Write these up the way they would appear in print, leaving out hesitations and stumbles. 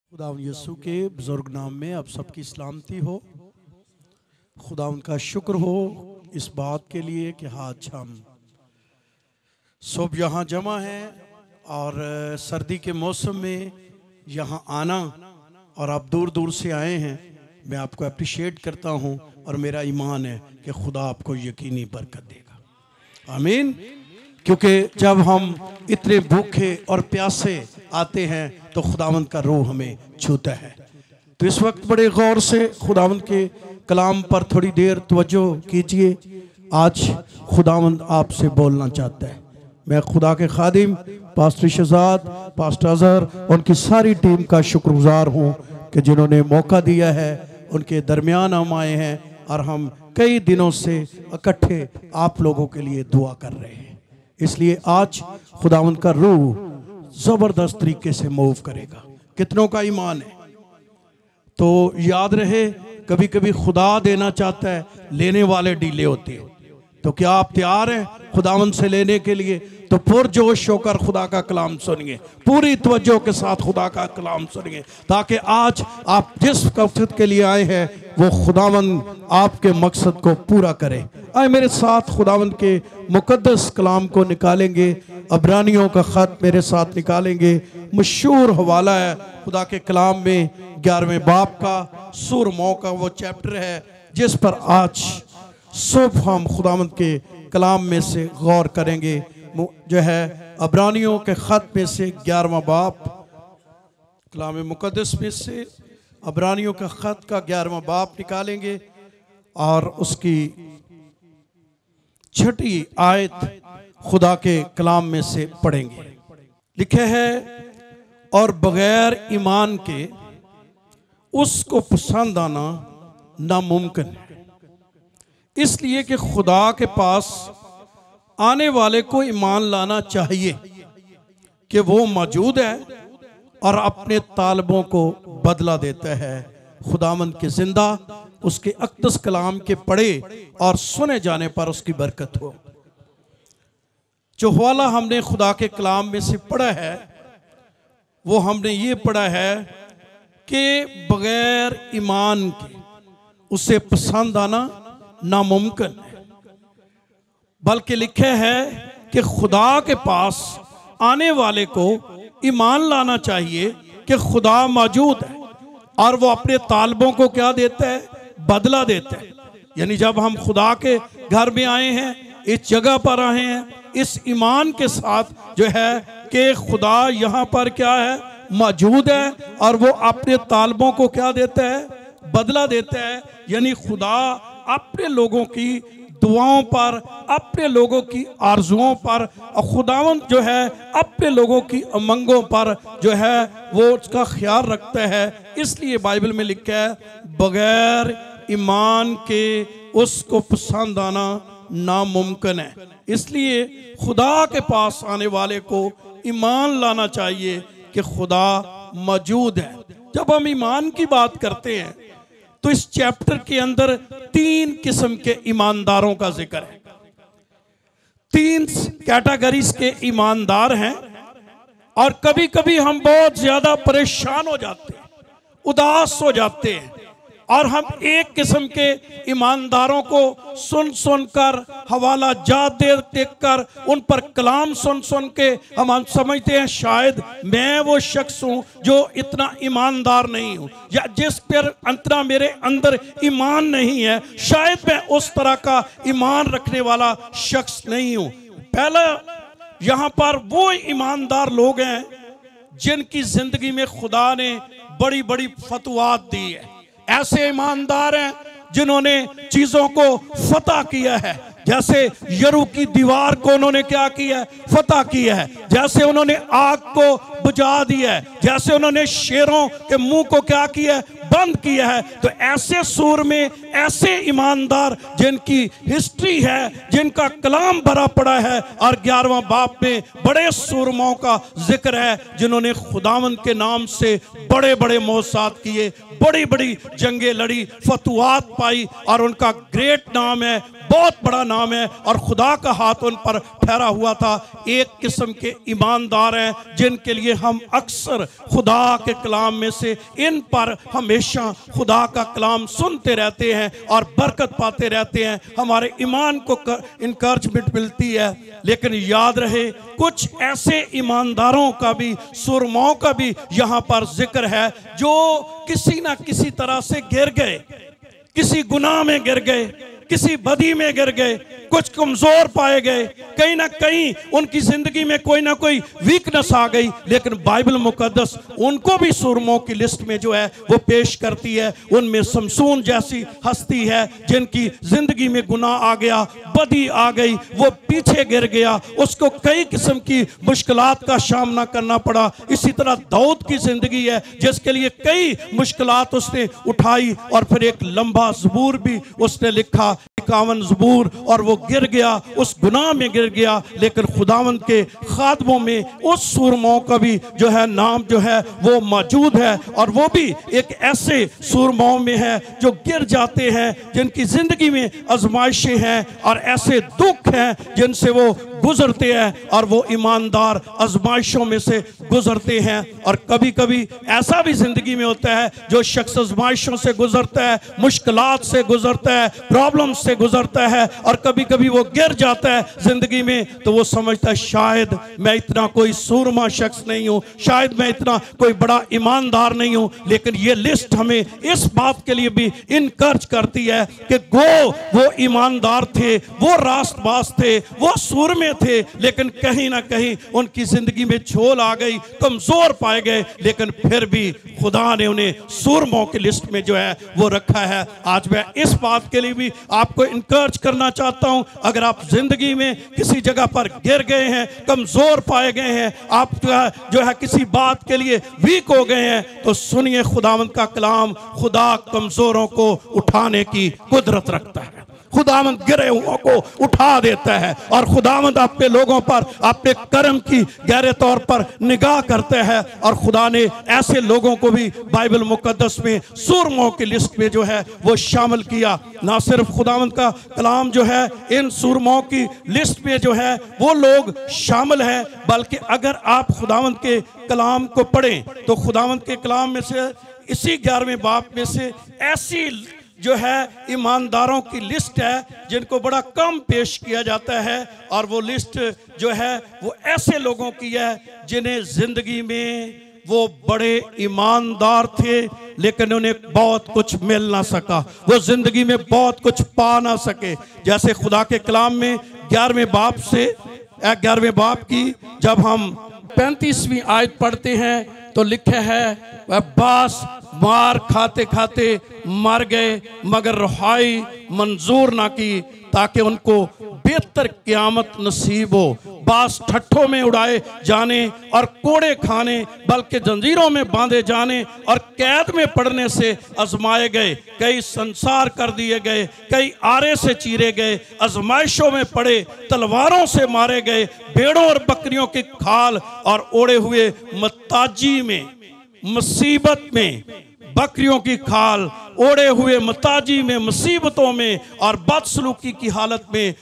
खुदावंद यीशु के बुजुर्ग नाम में आप सबकी सलामती हो। खुदावंद का शुक्र हो इस बात के लिए कि आज हम सब यहाँ जमा हैं और सर्दी के मौसम में यहाँ आना और आप दूर दूर से आए हैं, मैं आपको अप्रिशिएट करता हूँ और मेरा ईमान है कि खुदा आपको यकीनी बरकत देगा। आमीन। क्योंकि जब हम इतने भूखे और प्यासे आते हैं तो खुदावंद का रूह हमें छूता है। तो इस वक्त बड़े गौर से खुदावंद के कलाम पर थोड़ी देर तवज्जो कीजिए। आज खुदावंद आपसे बोलना चाहता है। मैं खुदा के खादिम पास्टर शहजाद, पास्टर अजहर, उनकी सारी टीम का शुक्रगुजार हूँ कि जिन्होंने मौका दिया है। उनके दरमियान हम आए हैं और हम कई दिनों से इकट्ठे आप लोगों के लिए दुआ कर रहे हैं। इसलिए आज खुदावंद का रूह जबरदस्त तरीके से मूव करेगा। कितनों का ईमान है? तो याद रहे, कभी कभी खुदा देना चाहता है, लेने वाले ढीले होते हैं। तो क्या आप तैयार हैं खुदावंद से लेने के लिए? तो पुरजोश होकर खुदा का कलाम सुनिए, पूरी तवज्जो के साथ खुदा का कलाम सुनिए, ताकि आज आप जिस मकसद के लिए आए हैं वो खुदावंद आपके मकसद को पूरा करे। आए मेरे साथ खुदावंद के मुकद्दस कलाम को निकालेंगे। अब्रानियों का ख़त मेरे साथ निकालेंगे। मशहूर हवाला है खुदा के कलाम में 11वें बाब का, सूर 9 का वो चैप्टर है जिस पर आज सुबह हम खुदावंद के कलाम में से गौर करेंगे। जो है अब्रानियों के ख़त में से 11वां बाब, कलाम मुकद्दस में से अब्रानियों का ख़त का 11वां बाब निकालेंगे और उसकी 6ठी आयत खुदा के कलाम में से पढ़ेंगे। लिखे है, और बगैर ईमान के उसको पसंद आना नामुमकिन है, इसलिए कि खुदा के पास आने वाले को ईमान लाना चाहिए कि वो मौजूद है और अपने तालबों को बदला देता है। खुदावंद के जिंदा उसके अक़दस कलाम के पढ़े और सुने जाने पर उसकी बरकत हो। जो हवाला हमने खुदा के कलाम में से पढ़ा है वो हमने ये पढ़ा है कि बगैर ईमान के उसे पसंद आना नामुमकिन है। बल्कि लिखे है कि खुदा के पास आने वाले को ईमान लाना चाहिए कि खुदा मौजूद है और वो अपने तालबों को क्या देता है? बदला देता है। यानी जब हम खुदा के घर में आए हैं, इस जगह पर आए हैं, इस ईमान के साथ जो है कि खुदा यहाँ पर क्या है? मौजूद है और वो अपने तालबों को क्या देता है? बदला देता है। यानी खुदा अपने लोगों की दुआओं पर, अपने लोगों की आरजुओं पर, और खुदावंद जो है अपने लोगों की उमंगों पर जो है वो उसका ख्याल रखता है। इसलिए बाइबल में लिखा है, बगैर ईमान के उसको पसंद आना नामुमकिन है। इसलिए खुदा के पास आने वाले को ईमान लाना चाहिए कि खुदा मौजूद है। जब हम ईमान की बात करते हैं तो इस चैप्टर के अंदर 3 किस्म के ईमानदारों का जिक्र है। 3 कैटेगरीज के ईमानदार हैं और कभी कभी हम बहुत ज्यादा परेशान हो जाते हैं, उदास हो जाते हैं और हम एक किस्म के ईमानदारों को सुन सुन कर, हवाला जात देख कर, उन पर कलाम सुन सुन के हम समझते हैं शायद मैं वो शख्स हूँ जो इतना ईमानदार नहीं हूँ, या जिस पर अंतरा मेरे अंदर ईमान नहीं है, शायद मैं उस तरह का ईमान रखने वाला शख्स नहीं हूँ। पहला यहाँ पर वो ईमानदार लोग हैं जिनकी जिंदगी में खुदा ने बड़ी बड़ी फतवात दी है। ऐसे ईमानदार हैं जिन्होंने चीजों को फतह किया है। जैसे यरू की दीवार को उन्होंने क्या किया है? फतह किया है। जैसे उन्होंने आग को बुझा दिया है, जैसे उन्होंने शेरों के मुंह को क्या किया है? बंद किया है। तो ऐसे सूर में ऐसे ईमानदार जिनकी हिस्ट्री है, जिनका कलाम भरा पड़ा है, और 11वां बाब में बड़े सूरमाओं का जिक्र है जिन्होंने खुदावंद के नाम से बड़े बड़े मौसात किए, बड़ी बड़ी जंगें लड़ी, फतुहात पाई, और उनका ग्रेट नाम है, बहुत बड़ा नाम है, और खुदा का हाथ उन पर ठहरा हुआ था। एक किस्म के ईमानदार हैं जिनके लिए हम अक्सर खुदा के कलाम में से इन पर हमेशा खुदा का कलाम सुनते रहते हैं और बरकत पाते रहते हैं, हमारे ईमान को इनकरेजमेंट मिलती है। लेकिन याद रहे, कुछ ऐसे ईमानदारों का भी, सुरमाओं का भी यहाँ पर जिक्र है जो किसी ना किसी तरह से गिर गए, किसी गुनाह में गिर गए, किसी बदी में गिर गए, कुछ कमजोर पाए गए, कहीं ना कहीं उनकी जिंदगी में कोई ना कोई वीकनेस आ गई। लेकिन बाइबल मुकद्दस उनको भी सुरमों की लिस्ट में जो है वो पेश करती है। उनमें समसून जैसी हस्ती है जिनकी जिंदगी में गुनाह आ गया, बदी आ गई, वो पीछे गिर गया, उसको कई किस्म की मुश्किलात का सामना करना पड़ा। इसी तरह दाऊद की जिंदगी है जिसके लिए कई मुश्किलात उसने उठाई, और फिर एक लंबा ज़बूर भी उसने लिखा, 51 ज़बूर, और वो गिर गया, उस गुनाह में गिर गया। लेकिन खुदावंद के खादमों में उस सूरमाओं का भी जो है नाम जो है वो मौजूद है, और वो भी एक ऐसे सूरमाओं में है जो गिर जाते हैं, जिनकी जिंदगी में आजमाइशें हैं और ऐसे दुख हैं जिनसे वो गुजरते हैं, और वो ईमानदार आजमाइशों में से गुजरते हैं। और कभी कभी ऐसा भी जिंदगी में होता है जो शख्स आजमाइशों से गुजरता है, मुश्किलात से गुजरता है, प्रॉब्लम से गुजरता है, और कभी कभी वो गिर जाता है जिंदगी में, तो वो समझता है शायद मैं इतना कोई सूरमा शख्स नहीं हूँ, शायद मैं इतना कोई बड़ा ईमानदार नहीं हूँ। लेकिन ये लिस्ट हमें इस बात के लिए भी इनकरेज करती है कि वो ईमानदार थे, वो रास्तबाज थे, वो सूरमे थे, लेकिन कहीं ना कहीं उनकी जिंदगी में झोल आ गई, कमजोर पाए गए, लेकिन फिर भी खुदा ने उन्हें सूरमों की लिस्ट में जो है वो रखा है। आज मैं इस बात के लिए भी आपको इनकरेज करना चाहता हूं, अगर आप जिंदगी में किसी जगह पर गिर गए हैं, कमजोर पाए गए हैं, आप जो है किसी बात के लिए वीक हो गए हैं, तो सुनिए खुदावंद का कलाम। खुदा कमजोरों को उठाने की कुदरत रखता है, खुदावंद गिरे हुओं को उठा देता है, और खुदावंद अपने लोगों पर अपने कर्म की गहरे तौर पर निगाह करते हैं। और खुदा ने ऐसे लोगों को भी बाइबल मुकद्दस में सूरमों की लिस्ट में जो है वो शामिल किया। ना सिर्फ खुदावंद का कलाम जो है इन सूरमों की लिस्ट में जो है वो लोग शामिल है, बल्कि अगर आप खुदावंद के कलाम को पढ़ें तो खुदावंद के कलाम में से इसी 11वें बाब में से ऐसी जो है ईमानदारों की लिस्ट है जिनको बड़ा कम पेश किया जाता है, और वो लिस्ट जो है वो ऐसे लोगों की है जिन्हें जिंदगी में वो बड़े ईमानदार थे, लेकिन उन्हें बहुत कुछ मिल ना सका, वो जिंदगी में बहुत कुछ पा ना सके। जैसे खुदा के कलाम में 11वें बाब की जब हम 35वीं आयत पढ़ते हैं तो लिखे है, वह बास मार खाते खाते मर गए, मगर रुहाई मंजूर ना की, ताकि उनको बेहतर क़यामत नसीब हो। बास ठट्ठों में उड़ाए जाने और कोड़े खाने, बल्कि जंजीरों में बांधे जाने और कैद में पड़ने से आजमाए गए, कई संसार कर दिए गए, कई आरे से चीरे गए, आजमाइशों में पड़े, तलवारों से मारे गए, भेड़ों और बकरियों की खाल और ओढ़े हुए मताजी में, मुसीबत में, बकरियों की खाल ओढ़े हुए मताजी में, मुसीबतों में और बदसलूकी की हालत में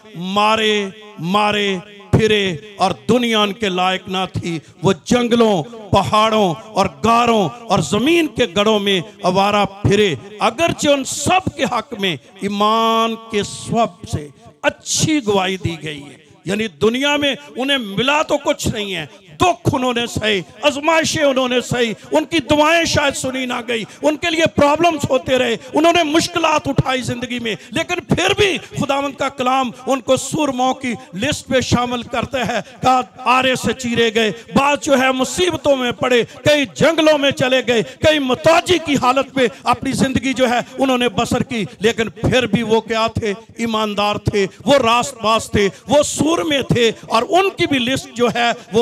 मारे फिरे, और दुनिया उनके लायक ना थी। वो जंगलों, पहाड़ों और गारों और जमीन के गढ़ों में आवारा फिरे, अगरचे उन सब के हक में ईमान के सबसे अच्छी गवाही दी गई है। यानी दुनिया में उन्हें मिला तो कुछ नहीं है, दुख उन्होंने सही, आजमाइशें उन्होंने सही, उनकी दुआएं शायद सुनी ना गई, उनके लिए प्रॉब्लम्स होते रहे, उन्होंने मुश्किलात उठाई जिंदगी में, लेकिन फिर भी खुदावंद का कलाम उनको सूरमों की लिस्ट में शामिल करते हैं। कहा आरे से चीरे गए, बाद जो है मुसीबतों में पड़े, कई जंगलों में चले गए, कई मुताजी की हालत में अपनी जिंदगी जो है उन्होंने बसर की, लेकिन फिर भी वो क्या थे? ईमानदार थे, वो रास्तबाज थे, वो सूरमे थे, और उनकी भी लिस्ट जो है वो बाइबल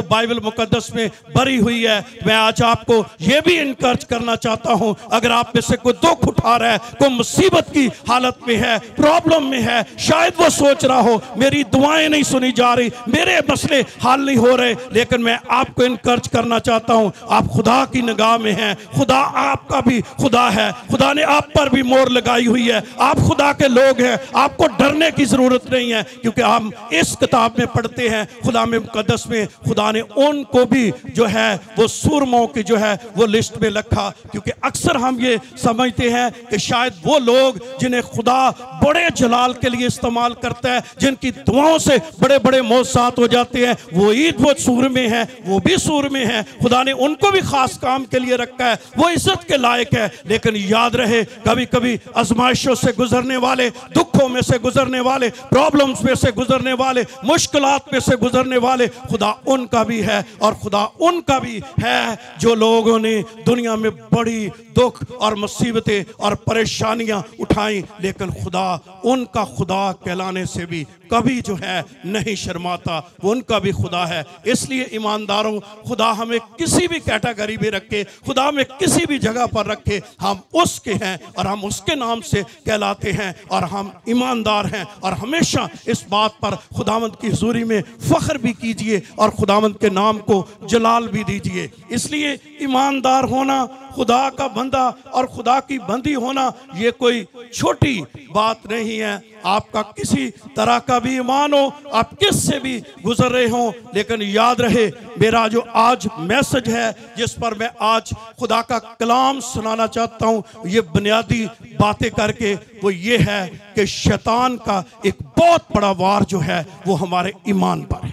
मुकद्दस में भरी हुई है। मैं आज आपको ये भी इनकरेज करना चाहता हूं, अगर आप में से कोई दुख उठा रहा है, कोई मुसीबत की हालत में है, प्रॉब्लम में है, शायद वो सोच रहा हो मेरी दुआएं नहीं सुनी जा रही, मेरे मसले हल नहीं हो रहे, लेकिन मैं आपको इनकरेज करना चाहता हूं, आप खुदा की निगाह में हैं। खुदा आपका भी खुदा है, खुदा ने आप पर भी मोहर लगाई हुई है, आप खुदा के लोग हैं, आपको डरने की जरूरत नहीं है, क्योंकि हम इस किताब में पढ़ते हैं, खुदा में मुकद्दस में खुदा ने उनको भी जो है वो सूरमों की जो है वो लिस्ट में रखा। क्योंकि अक्सर हम ये समझते हैं कि शायद वो लोग जिन्हें खुदा बड़े जलाल के लिए इस्तेमाल करता है, जिनकी दुआओं से बड़े बड़े मौसात हो जाते हैं, वो सूरमे हैं, वो भी सूरमे हैं, खुदा ने उनको भी खास काम के लिए रखा है, वो इज्जत के लायक है। लेकिन याद रहे, कभी कभी आजमाइशों से गुजरने वाले, दुखों में से गुजरने वाले, प्रॉब्लम्स में से गुजरने वाले, मुश्किलात में से गुजरने वाले, खुदा उनका भी है और खुदा उनका भी है जो लोगों ने दुनिया में बड़ी दुख और मुसीबतें और परेशानियां उठाई, लेकिन खुदा उनका खुदा कहलाने से भी कभी जो है नहीं शर्माता, वो उनका भी खुदा है। इसलिए ईमानदारों, खुदा हमें किसी भी कैटेगरी में रखे, खुदा हमें किसी भी जगह पर रखे, हम उसके हैं और हम उसके नाम से कहलाते हैं और हम ईमानदार हैं। और हमेशा इस बात पर खुदावंद की हुजूरी में फख्र भी कीजिए और खुदावंद के नाम को जलाल भी दीजिए। इसलिए ईमानदार होना, खुदा का बंदा और खुदा की बंदी होना, ये कोई छोटी बात नहीं है। आपका किसी तरह का भी ईमान हो, आप किस से भी गुजर रहे हो, लेकिन याद रहे, मेरा जो आज मैसेज है जिस पर मैं आज खुदा का कलाम सुनाना चाहता हूँ, ये बुनियादी बातें करके वो ये है कि शैतान का एक बहुत बड़ा वार जो है वो हमारे ईमान पर है।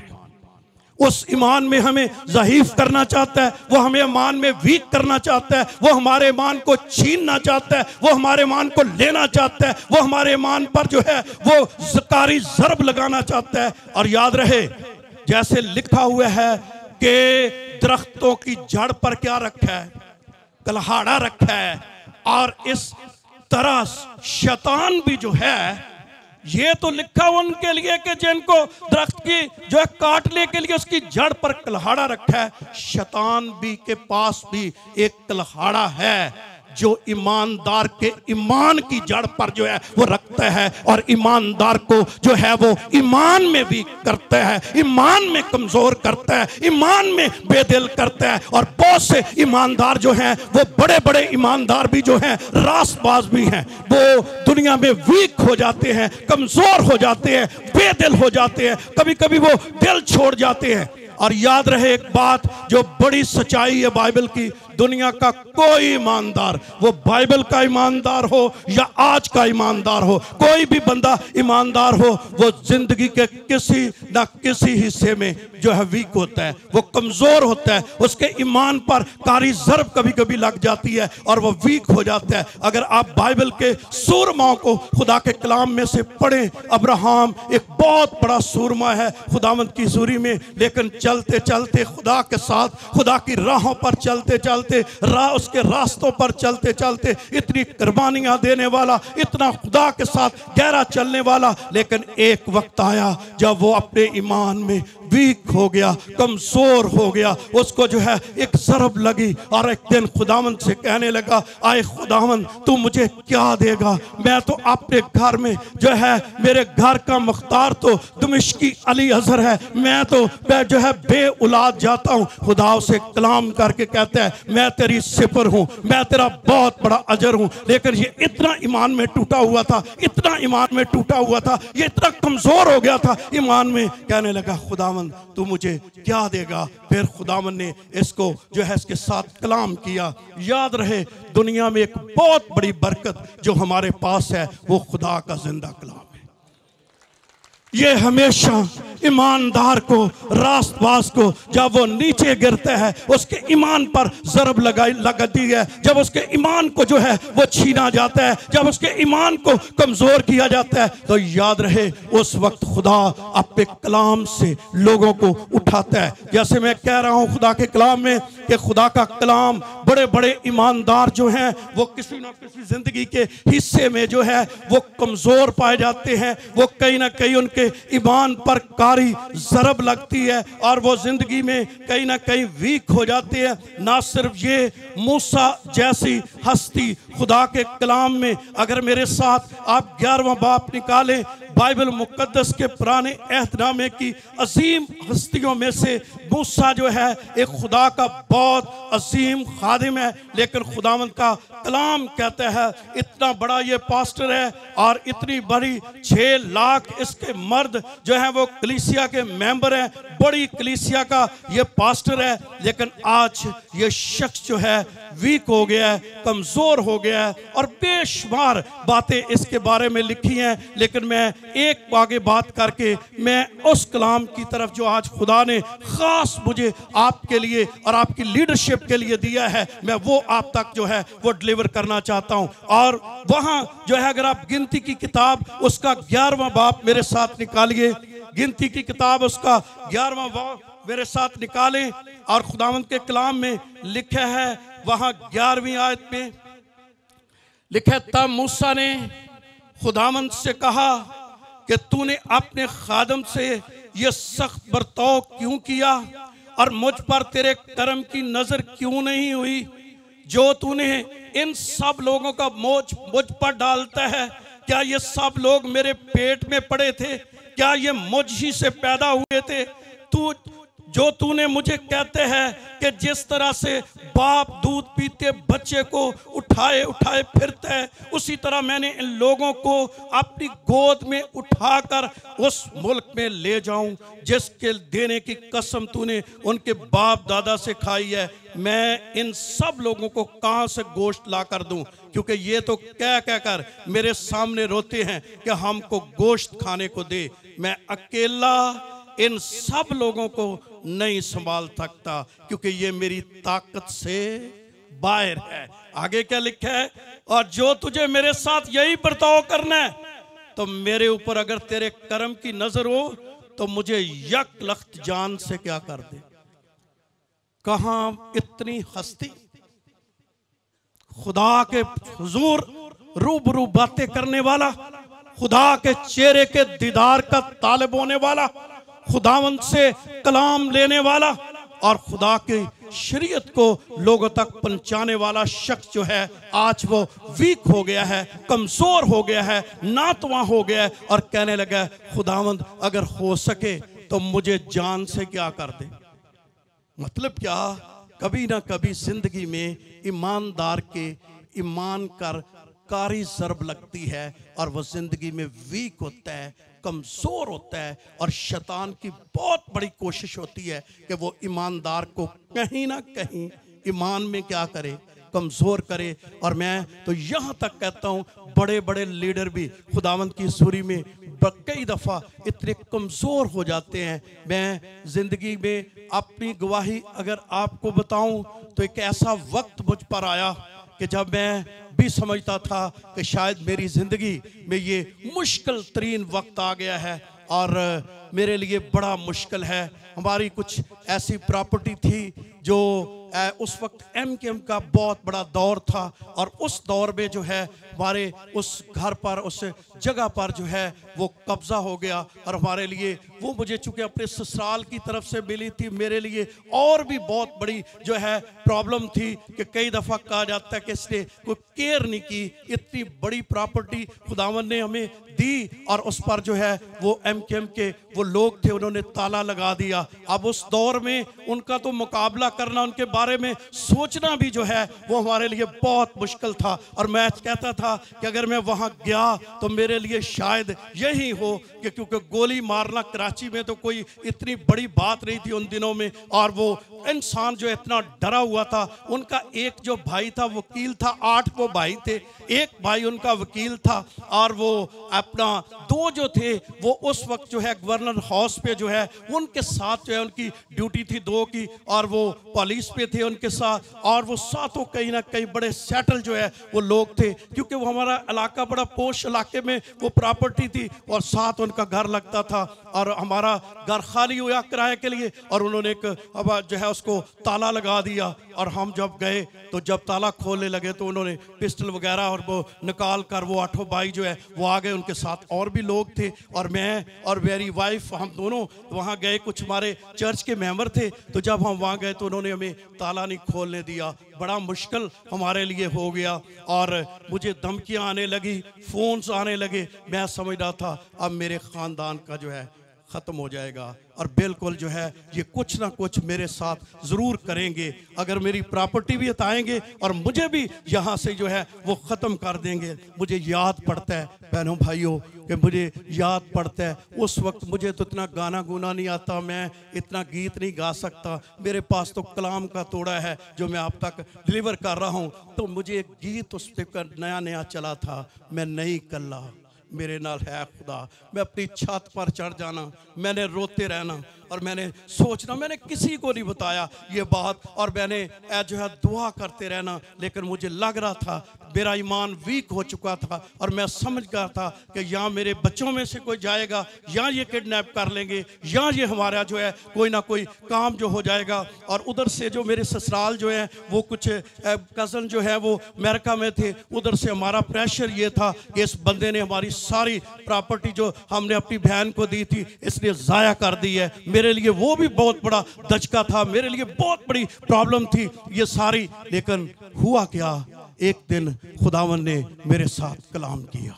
उस ईमान में हमें ज़ईफ करना चाहता है, वो हमें ईमान में वीक करना चाहता है, वो हमारे ईमान को छीनना चाहता है, वो हमारे ईमान को लेना चाहता है, वो हमारे ईमान पर जो है वो ज़कारी ज़रब लगाना चाहता है। और याद रहे, जैसे लिखा हुआ है कि दरख्तों की जड़ पर क्या रखा है, कल्हाड़ा रखा है, और इस तरह शैतान भी जो है, ये तो लिखा उनके लिए कि जिनको दरख्त की जो है काटने के लिए उसकी जड़ पर कल्हाड़ा रखा है, शैतान भी के पास भी एक कल्हाड़ा है जो ईमानदार के ईमान की जड़ पर जो है वो रखता है, और ईमानदार को जो है वो ईमान में भी करता है, ईमान में कमजोर करता है, ईमान में बेदिल करता है। और बहुत से ईमानदार जो हैं वो बड़े बड़े ईमानदार भी जो हैं रासबाज भी हैं, वो दुनिया में वीक हो जाते हैं, कमजोर हो जाते हैं, बेदिल हो जाते हैं, कभी कभी वो दिल छोड़ जाते हैं। और याद रहे एक बात जो बड़ी सच्चाई है बाइबल की, दुनिया का कोई ईमानदार, वो बाइबल का ईमानदार हो या आज का ईमानदार हो, कोई भी बंदा ईमानदार हो, वो जिंदगी के किसी ना किसी हिस्से में जो है वीक होता है, वो कमजोर होता है, उसके ईमान पर कारी ज़रब कभी कभी लग जाती है और वो वीक हो जाता है। अगर आप बाइबल के सूरमाओं को खुदा के कलाम में से पढ़ें, अब्राहम एक बहुत बड़ा सूरमा है खुदावंद की हुजूरी में, लेकिन चलते चलते खुदा के साथ, खुदा की राहों पर चलते चलते, उसके रास्तों पर चलते चलते, इतनी कुर्बानियां देने वाला, इतना खुदा के साथ गहरा चलने वाला, लेकिन एक वक्त आया जब वो अपने ईमान में वीक हो गया, कमजोर हो गया, उसको जो है एक ज़रब लगी और एक दिन खुदावंद से कहने लगा, आए खुदावंद तू मुझे क्या देगा, मैं तो अपने घर में जो है, मेरे घर का मुख्तार तो दमिश्की अली अजहर है, मैं तो जो है बे औलाद जाता हूँ। खुदा से कलाम करके कहता है, मैं तेरी सिफर हूँ, मैं तेरा बहुत बड़ा अजर हूँ। लेकिन ये इतना ईमान में टूटा हुआ था, इतना ईमान में टूटा हुआ था, ये इतना कमजोर हो गया था ईमान में, कहने लगा खुदावंद तू मुझे क्या देगा। फिर खुदावंद ने इसको जो है इसके साथ कलाम किया। याद रहे, दुनिया में एक बहुत बड़ी बरकत जो हमारे पास है वो खुदा का जिंदा कलाम है। ये हमेशा ईमानदार को, रास्तबाज को, जब वो नीचे गिरता है उसके ईमान पर ज़रब लगती है, जब उसके ईमान को जो है वो छीना जाता है, जब उसके ईमान को कमज़ोर किया जाता है, तो याद रहे उस वक्त खुदा अपने कलाम से लोगों को उठाता है। जैसे मैं कह रहा हूँ खुदा के कलाम में कि खुदा का कलाम बड़े बड़े ईमानदार जो हैं वो किसी ना किसी जिंदगी के हिस्से में जो है वो कमज़ोर पाए जाते हैं, वो कहीं ना कहीं उनके ईमान पर कारी ज़रब लगती है और वो ज़िंदगी में कहीं ना कहीं वीक हो जाते हैं। ना सिर्फ ये, मूसा जैसी हस्ती खुदा के कलाम में अगर मेरे साथ आप 11वां बाब निकालें, बाइबल मुकद्दस के पुराने अहदनामे की अजीम हस्तियों में से मूसा जो है एक खुदा का बहुत अजीम खादिम है, लेकिन खुदावंद का कलाम कहता है इतना बड़ा ये पास्टर है और इतनी बड़ी 6 लाख इसके मर्द जो है वो कलीसिया के मेंबर हैं, बड़ी कलीसिया का ये पास्टर है, लेकिन आज ये शख्स जो है वीक हो गया है, कमज़ोर हो गया है और बेशुमार बातें इसके बारे में लिखी हैं। लेकिन मैं एक आगे बात करके मैं उस कलाम की तरफ जो आज खुदा ने ख़ास मुझे आपके लिए और आपकी लीडरशिप के लिए दिया है, मैं वो आप तक जो है वो डिलीवर करना चाहता हूँ। और वहाँ जो है अगर आप गिनती की किताब उसका 11वां बाब मेरे साथ निकालिए, गिनती की किताब उसका 11वां बाब मेरे साथ निकालें और खुदावंद के कलाम में लिखा है, वहाँ 11वीं आयत में लिखा है, तब मूसा ने खुदावंद से कहा कि तूने अपने खादम से ये सख्त बर्ताव क्यों किया और मुझ पर तेरे कर्म की नजर क्यों नहीं हुई, जो तूने इन सब लोगों का मुझ पर डालता है। क्या ये सब लोग मेरे पेट में पड़े थे? क्या ये मुझ ही से पैदा हुए थे? तूने मुझे कहते हैं कि जिस तरह से बाप दूध पीते बच्चे को उठाए उठाए फिरता है, उसी तरह मैंने इन लोगों को अपनी गोद में उठाकर उस मुल्क में ले जाऊं जिसके देने की कसम तूने उनके बाप दादा से खाई है। मैं इन सब लोगों को कहां से गोश्त ला कर दूं, क्योंकि ये तो कह कर मेरे सामने रोते हैं कि हमको गोश्त खाने को दे। मैं अकेला इन सब लोगों को नहीं संभाल सकता, क्योंकि ये मेरी ताकत से बाहर है। आगे क्या लिखा है, और जो तुझे मेरे साथ यही बर्ताव करना है तो मेरे ऊपर अगर तेरे कर्म की नजर हो तो मुझे यक लख्त जान से क्या कर दे। कहां इतनी हस्ती, खुदा के हुजूर रूबरू बातें करने वाला, खुदा के चेहरे के दीदार का तालिब होने वाला, खुदावंद से कलाम लेने वाला और खुदा की शरीयत को लोगों तक पहुंचाने वाला शख्स जो है आज वो वीक हो गया है, कमजोर हो गया है, नातवा हो गया है और कहने लगा खुदावंद अगर हो सके तो मुझे जान से क्या कर दे। मतलब क्या, कभी ना कभी जिंदगी में ईमानदार के ईमान कर कारी ज़रब लगती है और वह जिंदगी में वीक होता है, कमज़ोर होता है और शैतान की बहुत बड़ी कोशिश होती है कि वो ईमानदार को कहीं ना कहीं ईमान में क्या करे, कमज़ोर करे। और मैं तो यहाँ तक कहता हूँ बड़े बड़े लीडर भी खुदावंद की सूरी में कई दफ़ा इतने कमज़ोर हो जाते हैं। मैं ज़िंदगी में अपनी गवाही अगर आपको बताऊं तो एक ऐसा वक्त मुझ पर आया कि जब मैं भी समझता था कि शायद मेरी ज़िंदगी में ये मुश्किल तरीन वक्त आ गया है और मेरे लिए बड़ा मुश्किल है। हमारी कुछ ऐसी प्रॉपर्टी थी जो उस वक्त MKM का बहुत बड़ा दौर था और उस दौर में जो है हमारे उस घर पर, उस जगह पर जो है वो कब्ज़ा हो गया और हमारे लिए वो मुझे चूँकि अपने ससुराल की तरफ से मिली थी, मेरे लिए और भी बहुत बड़ी जो है प्रॉब्लम थी कि कई दफ़ा कहा जाता है कि इसने कोई केयर नहीं की। इतनी बड़ी प्रॉपर्टी खुदावन ने हमें दी और उस पर जो है वो MKM के वो लोग थे, उन्होंने ताला लगा दिया। अब उस दौर में उनका तो मुकाबला करना, उनके बारे में सोचना भी जो है वो हमारे लिए बहुत मुश्किल था। और मैं कहता था कि अगर मैं वहाँ गया तो मेरे लिए शायद यही हो कि क्योंकि गोली मारना कराची में तो कोई इतनी बड़ी बात नहीं थी उन दिनों में, और वो इंसान जो इतना डरा हुआ था। उनका एक जो भाई था वकील था, 8 वो भाई थे, एक भाई उनका वकील था और वो अपना 2 जो थे वो उस वक्त जो है गवर्नर हाउस पे जो है उनके साथ जो है उनकी ड्यूटी थी 2 की, और वो पुलिस पे थे उनके साथ, और वो साथों कहीं ना कहीं बड़े सेटल जो है वो लोग थे, क्योंकि वो हमारा इलाका बड़ा पोश इलाके में वो प्रॉपर्टी थी और साथ उनका घर लगता था और हमारा घर खाली हुआ किराए के लिए, और उन्होंने एक अब जो है उसको ताला लगा दिया। और हम जब गए तो जब ताला खोलने लगे तो उन्होंने पिस्टल वगैरह और वो निकाल कर वो 8 भाई जो है वो आ गए, उनके साथ और भी लोग थे और मैं और मेरी वाइफ हम दोनों वहाँ गए। कुछ हमारे चर्च के मेंबर थे, तो जब हम वहाँ गए तो उन्होंने हमें ताला नहीं खोलने दिया। बड़ा मुश्किल हमारे लिए हो गया और मुझे धमकियाँ आने लगी, फ़ोन्स आने लगे। मैं समझ रहा था अब मेरे ख़ानदान का जो है ख़त्म हो जाएगा और बिल्कुल जो है ये कुछ ना कुछ मेरे साथ ज़रूर करेंगे। अगर मेरी प्रॉपर्टी भी हटाएंगे और मुझे भी यहाँ से जो है वो ख़त्म कर देंगे। मुझे याद पड़ता है बहनों भाइयों कि मुझे याद पड़ता है उस वक्त मुझे तो इतना गाना गुना नहीं आता, मैं इतना गीत नहीं गा सकता। मेरे पास तो कलाम का तोड़ा है जो मैं आप तक डिलीवर कर रहा हूँ। तो मुझे एक गीत उस पर नया नया चला था, मैं नहीं कल्ला मेरे नाल है खुदा। मैं अपनी छत पर चढ़ जाना, मैंने रोते रहना और मैंने सोचना, मैंने किसी को नहीं बताया ये बात और मैंने जो है दुआ करते रहना। लेकिन मुझे लग रहा था मेरा ईमान वीक हो चुका था और मैं समझ गया था कि या मेरे बच्चों में से कोई जाएगा या ये किडनैप कर लेंगे या ये हमारा जो है कोई ना कोई काम जो हो जाएगा। और उधर से जो मेरे ससुराल जो है वो कुछ कज़न जो है वो अमेरिका में थे, उधर से हमारा प्रेशर ये था कि इस बंदे ने हमारी सारी प्रॉपर्टी जो हमने अपनी बहन को दी थी इसने ज़ाया कर दी है। मेरे लिए वो भी बहुत बड़ा धचका था, मेरे लिए बहुत बड़ी प्रॉब्लम थी ये सारी। लेकिन हुआ क्या, एक दिन खुदावन ने मेरे साथ कलाम किया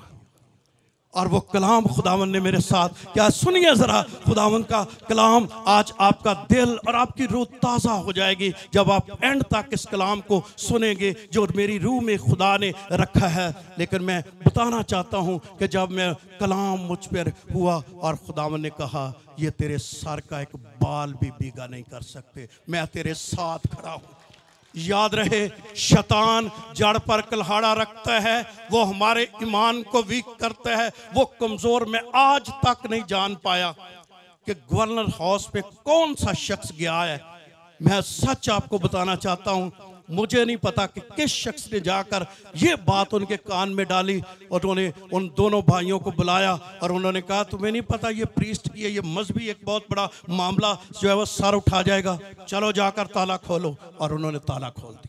और वो कलाम खुदावन ने मेरे साथ क्या, सुनिए ज़रा खुदावन का कलाम। आज आपका दिल और आपकी रूह ताज़ा हो जाएगी जब आप एंड तक इस कलाम को सुनेंगे जो मेरी रूह में खुदा ने रखा है। लेकिन मैं बताना चाहता हूँ कि जब मैं कलाम मुझ पर हुआ और खुदावन ने कहा ये तेरे सर का एक बाल भी भीगा नहीं कर सकते, मैं तेरे साथ खड़ा हूँ। याद रहे शैतान जड़ पर कुल्हाड़ा रखता है, वो हमारे ईमान को वीक करता है, वो कमजोर। मैं आज तक नहीं जान पाया कि गवर्नर हाउस पे कौन सा शख्स गया है। मैं सच आपको बताना चाहता हूँ, मुझे नहीं पता कि किस शख्स ने जाकर ये बात उनके कान में डाली और उन्होंने उन दोनों भाइयों को बुलाया और उन्होंने कहा तुम्हें नहीं पता ये प्रीस्ट की है, ये मजहबी एक बहुत बड़ा मामला जो है वो सर उठा जाएगा, चलो जाकर ताला खोलो। और उन्होंने ताला खोल दिया।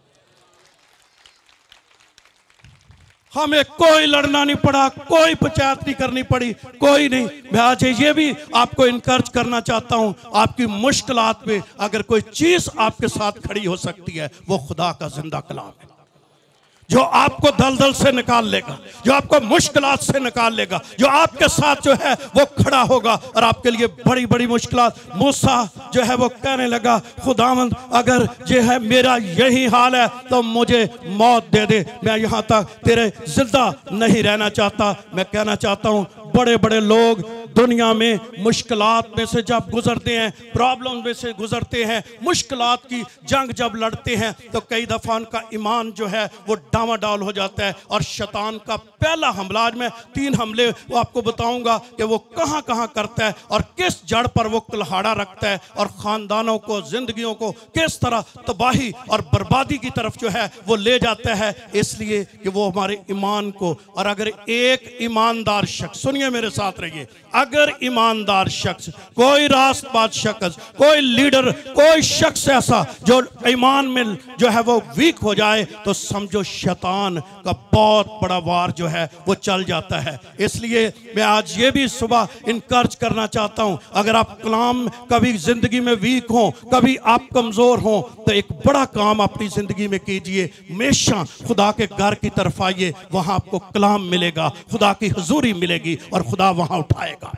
हमें कोई लड़ना नहीं पड़ा, कोई पंचायत नहीं करनी पड़ी, कोई नहीं। मैं आज ये भी आपको इनकरेज करना चाहता हूं, आपकी मुश्किलात में अगर कोई चीज आपके साथ खड़ी हो सकती है वो खुदा का जिंदा कलाम है जो आपको दलदल से निकाल लेगा, जो आपको मुश्किलात से निकाल लेगा, जो आपके साथ जो है वो खड़ा होगा और आपके लिए बड़ी बड़ी मुश्किलात। मूसा जो है वो कहने लगा खुदावंद अगर जो है मेरा यही हाल है तो मुझे मौत दे दे, मैं यहाँ तक तेरे जिंदा नहीं रहना चाहता। मैं कहना चाहता हूँ बड़े बड़े लोग दुनिया में मुश्किलात में से जब गुजरते हैं, प्रॉब्लम में से गुजरते हैं, मुश्किलात की जंग जब लड़ते हैं तो कई दफ़ा उनका ईमान जो है वो डामाडोल हो जाता है। और शैतान का पहला हमला, आज मैं 3 हमले वो आपको बताऊंगा कि वो कहाँ कहाँ करता है और किस जड़ पर वो कुल्हाड़ा रखता है और ख़ानदानों को, जिंदगियों को किस तरह तबाही और बर्बादी की तरफ जो है वो ले जाता है, इसलिए कि वो हमारे ईमान को। और अगर एक ईमानदार शख्स, सुनिए मेरे साथ रहिए, अगर ईमानदार शख्स, कोई रास्तबाज शख्स, कोई लीडर, कोई शख्स ऐसा जो ईमान में जो है वो वीक हो जाए तो समझो शैतान का बहुत बड़ा वार जो है वो चल जाता है। इसलिए मैं आज ये भी सुबह इनकरेज करना चाहता हूं, अगर आप कलाम कभी जिंदगी में वीक हो, कभी आप कमजोर हो, तो एक बड़ा काम अपनी जिंदगी में कीजिए, हमेशा खुदा के घर की तरफ आइए, वहां आपको कलाम मिलेगा, खुदा की हुजूरी मिलेगी और खुदा वहां उठाएगा।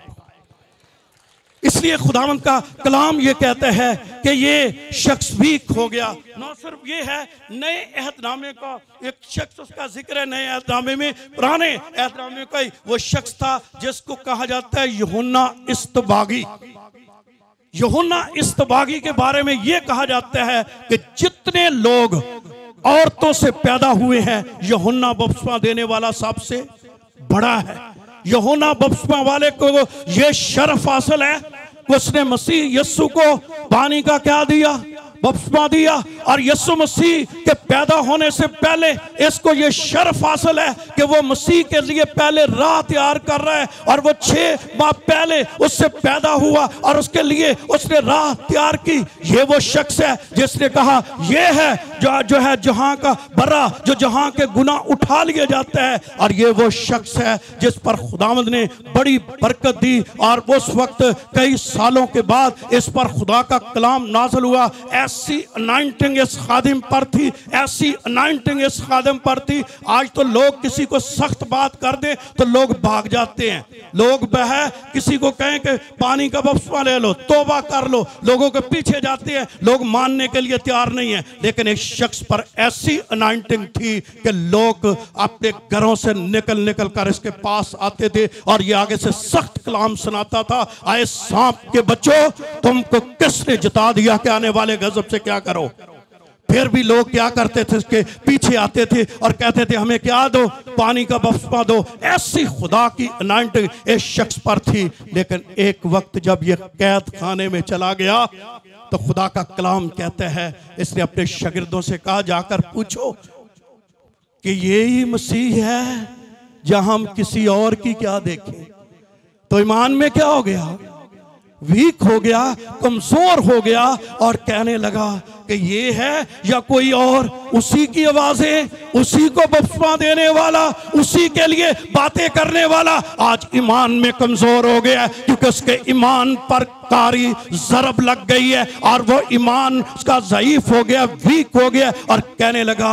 इसलिए खुदावंद का कलाम ये कहता है कि ये शख्स वीक हो गया। न सिर्फ ये है, नए अहदनामे का एक शख्स उसका जिक्र है नए अहदनामे में, पुराने अहदनामे का वो शख्स था जिसको कहा जाता है यूहन्ना इस्तबागी। यूहन्ना इस्तबागी के बारे में ये कहा जाता है कि जितने लोग औरतों से पैदा हुए हैं, यूहन्ना बपतिस्मा देने वाला सबसे बड़ा है। यूहन्ना बपतिस्मा वाले को ये शर्फ हासिल है, उसने मसीह यीशु को पानी का क्या दिया, बपतिस्मा दिया और यीशु मसीह के पैदा होने से पहले इसको ये शर्फ हासिल है कि वो मसीह के लिए पहले राह तैयार कर रहा है, और वो 6 माह पहले उससे पैदा हुआ और उसके लिए उसने राह तैयार की। ये वो शख्स है जिसने कहा ये है जो है जहां का बर्रा, जो जहां के गुनाह उठा लिए जाते हैं, और ये वो शख्स है जिस पर खुदावंद ने बड़ी बरकत दी। और उस वक्त कई सालों के बाद इस पर खुदा का कलाम नाज़िल हुआ। ऐसी अनाइंटिंग इस खादिम पर थी, ऐसी अनाइंटिंग इस खादिम पर थी। आज तो लोग किसी को सख्त बात कर दे तो लोग भाग जाते हैं। लोग बह किसी को कहें कि पानी का बपतिस्मा ले लो, तौबा कर लो, लोगों के पीछे जाते हैं, लोग मानने के लिए तैयार नहीं है। लेकिन एक शख्स पर ऐसी अनाइंटिंग थी कि लोग अपने घरों से निकल निकल कर इसके पास आते थे और ये आगे से सख्त कलाम सुनाता था। आए सांप के बच्चों, तुमको किसने जिता दिया कि आने वाले गजब से क्या करो। फिर भी लोग क्या करते थे, उसके पीछे आते थे और कहते थे हमें क्या दो, पानी का बपतिस्मा दो। ऐसी खुदा की अनाइंटिंग इस शख्स पर थी। लेकिन एक वक्त जब ये कैद खाने में चला गया तो खुदा का कलाम कहता है, इसने अपने शागिर्दों से कहा जाकर पूछो कि यही मसीह है जहां हम किसी और की क्या देखें। तो ईमान में क्या हो गया, वीक हो गया, कमजोर हो गया और कहने लगा कि ये है या कोई और। उसी की आवाजें, उसी को बपतिस्मा देने वाला, उसी के लिए बातें करने वाला आज ईमान में कमजोर हो गया क्योंकि उसके ईमान पर कारी जरब लग गई है और वो ईमान उसका ज़ईफ हो गया, वीक हो गया और कहने लगा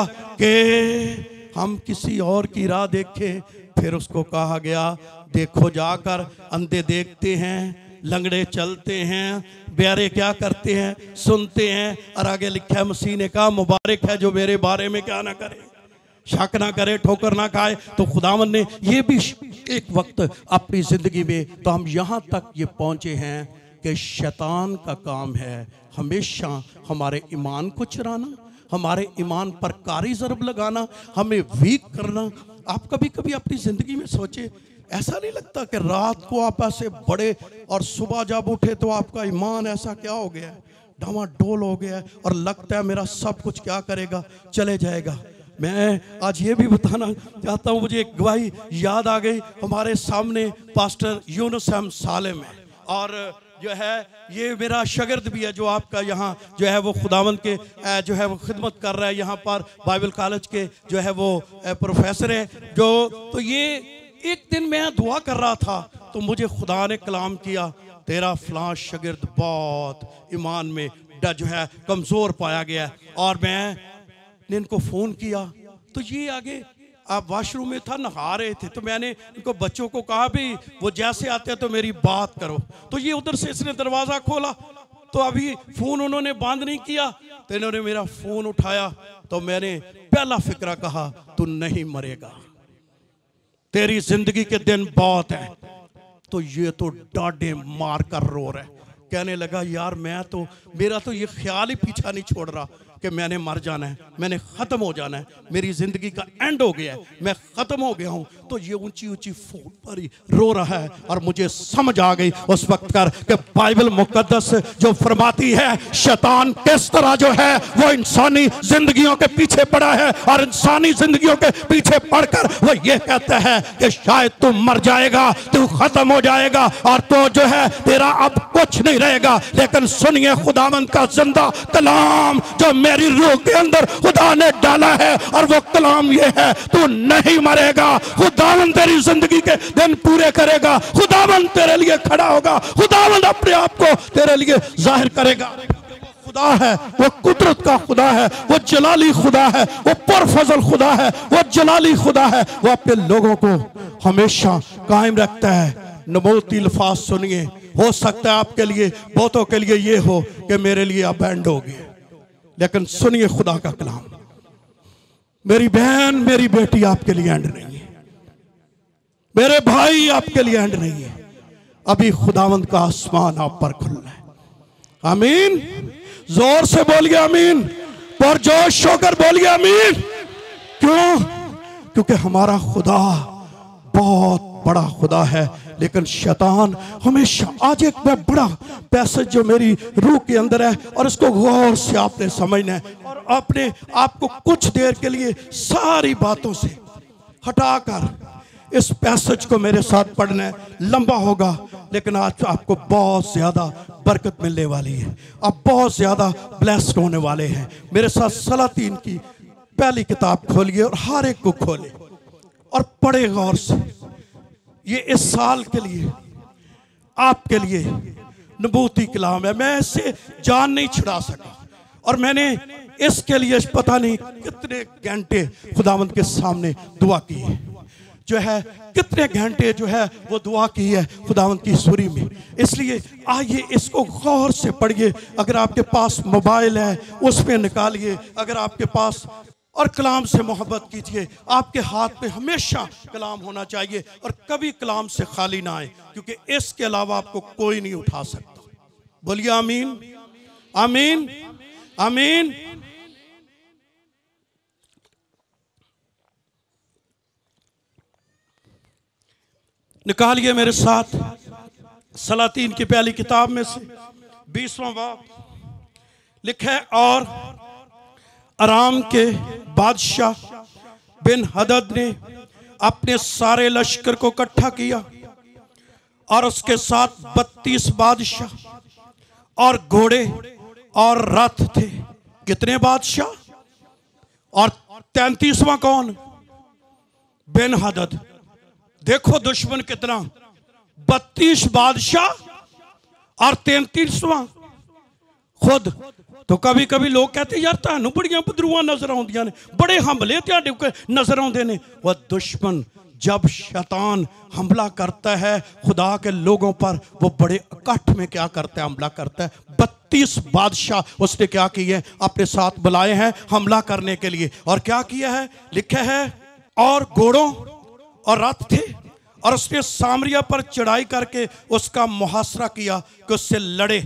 कि हम किसी और की राह देखें। फिर उसको कहा गया देखो जाकर, अंधे देखते हैं, लंगड़े चलते हैं, ब्यारे क्या करते हैं, सुनते हैं। और आगे लिखा है मसीह ने कहा मुबारक है जो मेरे बारे में क्या ना करे, शक ना करे, ठोकर ना खाए। तो खुदावंद ने ये भी एक वक्त अपनी जिंदगी में, तो हम यहाँ तक ये पहुँचे हैं कि शैतान का काम है हमेशा हमारे ईमान को चुराना, हमारे ईमान पर कारी ज़रब लगाना, हमें वीक करना। आप कभी कभी अपनी ज़िंदगी में सोचे, ऐसा नहीं लगता कि रात को आप ऐसे बड़े और सुबह जब उठे तो आपका ईमान ऐसा क्या हो गया, डामाडोल हो गया और लगता है मेरा सब कुछ क्या करेगा, चले जाएगा। मैं आज ये भी बताना चाहता हूँ, मुझे एक गवाही याद आ गई। हमारे सामने पास्टर यूनुस अहमद सालेम है और जो है ये मेरा शागिर्द भी है जो आपका यहाँ जो है वो खुदावंद के जो है वो खिदमत कर रहा है, यहाँ पर बाइबल कॉलेज के जो है वो प्रोफेसर है जो। तो ये एक दिन मैं दुआ कर रहा था तो मुझे खुदा ने कलाम किया, तेरा फलां शागिर्द बहुत ईमान में जो है कमज़ोर पाया गया। और मैंने इनको फ़ोन किया तो ये आगे आप वॉशरूम में था, नहा रहे थे, तो मैंने इनको बच्चों को कहा भी वो जैसे आते हैं तो मेरी बात करो। तो ये उधर से इसने दरवाज़ा खोला तो अभी फ़ोन उन्होंने बंद नहीं किया तो इन्होंने मेरा फ़ोन उठाया तो मैंने पहला फिक्रा कहा तू नहीं मरेगा, तेरी जिंदगी के दिन बहुत है। तो ये तो डांडे मार कर रो रहा है, कहने लगा यार मैं तो, मेरा तो ये ख्याल ही पीछा नहीं छोड़ रहा कि मैंने मर जाना है, मैंने ख़त्म हो जाना है, मेरी ज़िंदगी का एंड हो गया है, मैं ख़त्म हो गया हूँ। तो ये ऊंची ऊंची फ़ोन पर ही रो रहा है और मुझे समझ आ गई उस वक्त कर कि बाइबल मुकद्दस जो फरमाती है शैतान किस तरह जो है वो इंसानी ज़िंदगियों के पीछे पड़ा है और इंसानी ज़िंदगियों के पीछे पड़कर वो ये कहता है कि शायद तू मर जाएगा, तू ख़त्म हो जाएगा और तो जो है तेरा अब कुछ नहीं रहेगा। लेकिन सुनिए खुदावंद का जिंदा कलाम जो मेरी रूह के अंदर खुदा ने डाला है और वो कलाम ये है, तू नहीं मरेगा, खुदावंद तेरी जिंदगी के दिन पूरे करेगा, खुदावंद तेरे लिए खड़ा होगा, खुदावंद अपने आप को तेरे लिए जाहिर करेगा। खुदा है, वो कुदरत का खुदा है, वो जलाली खुदा है, वो पुरफजल खुदा है, वो जलाली खुदा है, वो अपने लोगों को हमेशा कायम रखता है। नबूती अल्फाज सुनिए, हो सकता है आपके लिए, बहुतों के लिए ये हो कि मेरे लिए अब एंड हो गया, लेकिन सुनिए खुदा का कलाम, मेरी बहन मेरी बेटी आपके लिए एंड नहीं है, मेरे भाई आपके लिए एंड नहीं है। अभी खुदावंद का आसमान आप पर खुला है। आमीन, जोर से बोलिए आमीन, पुरजोश होकर बोलिए आमीन। क्यों? क्योंकि हमारा खुदा बहुत बड़ा खुदा है, लेकिन शैतान हमेशा, आज एक मैं बड़ा पैसेज जो मेरी रूह के अंदर है, और इसको गौर से आपने समझना है और अपने आपको कुछ देर के लिए सारी बातों से हटाकर इस पैसेज को मेरे साथ पढ़ना है। लंबा होगा लेकिन आज आपको बहुत ज़्यादा बरकत मिलने वाली है, आप बहुत ज़्यादा ब्लेस्ड होने वाले हैं। मेरे साथ सलातीन की पहली किताब खोलिए और हर एक को खोले और पढ़े गौर से। ये इस साल के लिए आपके लिए नबूती कलाम है। मैं इससे जान नहीं छुड़ा सका और मैंने इसके लिए पता नहीं कितने घंटे खुदावंद के सामने दुआ की है, जो है कितने घंटे जो है वो दुआ की है खुदावंद की सूरी में। इसलिए आइए इसको गौर से पढ़िए। अगर आपके पास मोबाइल है उसमें निकालिए, अगर आपके पास, और कलाम से मोहब्बत कीजिए। आपके हाथ में हमेशा कलाम होना चाहिए और कभी कलाम से खाली ना आए, क्योंकि इसके अलावा आपको कोई नहीं उठा सकता। बोलिए आमीन, आमीन, आमीन। निकालिए मेरे साथ सलातीन की पहली किताब में से 20वां बाब। लिखा है, और अराम के बादशाह बिन हदद ने अपने सारे लश्कर को इकट्ठा किया और उसके साथ 32 बादशाह और घोड़े और रथ थे। कितने बादशाह? और 33वां कौन? बिन हदद। देखो दुश्मन कितना, 32 बादशाह और 33वां खुद। तो कभी कभी लोग कहते यार तुहानू बड़ियां बदरूआं नजर आउंदियां ने, बड़े हमले तुहाडे नजर आउंदे ने। वह दुश्मन जब शैतान हमला करता है खुदा के लोगों पर, वो बड़े इकट्ठ में क्या करता है? हमला करता है। 32 बादशाह उसने क्या किए? अपने साथ बुलाए हैं हमला करने के लिए। और क्या किया है? लिखा है, और घोड़ों और रथ थे और उसने सामरिया पर चढ़ाई करके उसका मुहासरा किया कि उससे लड़े।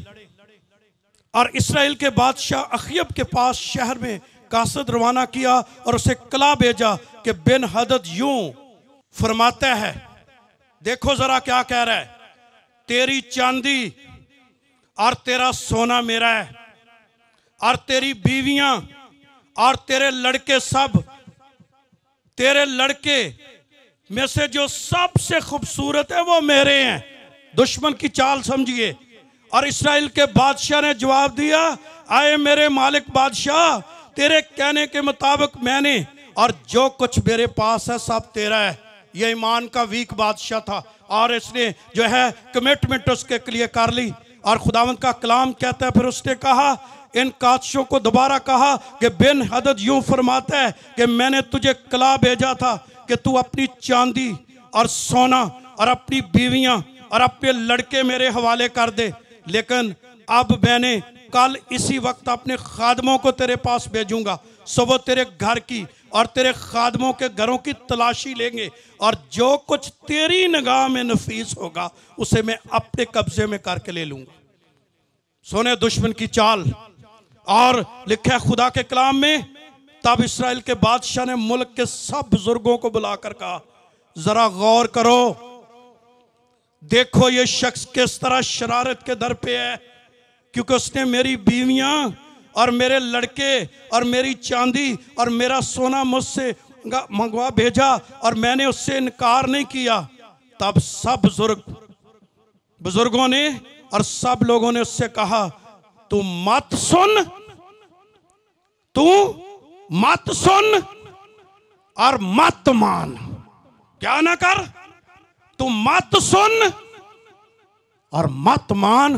और इस्राएल के बादशाह अखयब के पास शहर में कासद रवाना किया और उसे कला भेजा कि बिन हदद यूं फरमाता है। देखो जरा क्या कह रहा है, तेरी चांदी और तेरा सोना मेरा है, और तेरी बीवियां और तेरे लड़के सब, तेरे लड़के में से जो सबसे खूबसूरत है वो मेरे हैं। दुश्मन की चाल समझिए। और इस्राएल के बादशाह ने जवाब दिया, आए मेरे मालिक बादशाह, तेरे कहने के मुताबिक मैंने, और जो कुछ मेरे पास है सब तेरा है। ये ईमान का वीक बादशाह था और इसने जो है कमिटमेंट उसके लिए कर ली। और खुदावंद का कलाम कहता है, फिर उसने कहा, इन कादशों को दोबारा कहा कि बिन हदद यूं फरमाता है कि मैंने तुझे कला भेजा था कि तू अपनी चांदी और सोना और अपनी बीवियां और अपने लड़के मेरे हवाले कर दे। लेकिन अब मैंने कल इसी वक्त अपने खादमों को तेरे पास भेजूंगा, सो वो तेरे घर की और तेरे खादमों के घरों की तलाशी लेंगे, और जो कुछ तेरी निगाह में नफीस होगा उसे मैं अपने कब्जे में करके ले लूंगा। सोने दुश्मन की चाल। और लिखा है खुदा के कलाम में, तब इस्राएल के बादशाह ने मुल्क के सब बुजुर्गों को बुलाकर कहा, जरा गौर करो, देखो ये शख्स किस तरह शरारत के दर पे है, क्योंकि उसने मेरी बीवियां और मेरे लड़के और मेरी चांदी और मेरा सोना मुझसे मंगवा भेजा और मैंने उससे इनकार नहीं किया। तब सब बुजुर्गों ने और सब लोगों ने उससे कहा, तू मत सुन, तू मत सुन और मत मान। क्या ना कर? तू मत सुन और मत मान।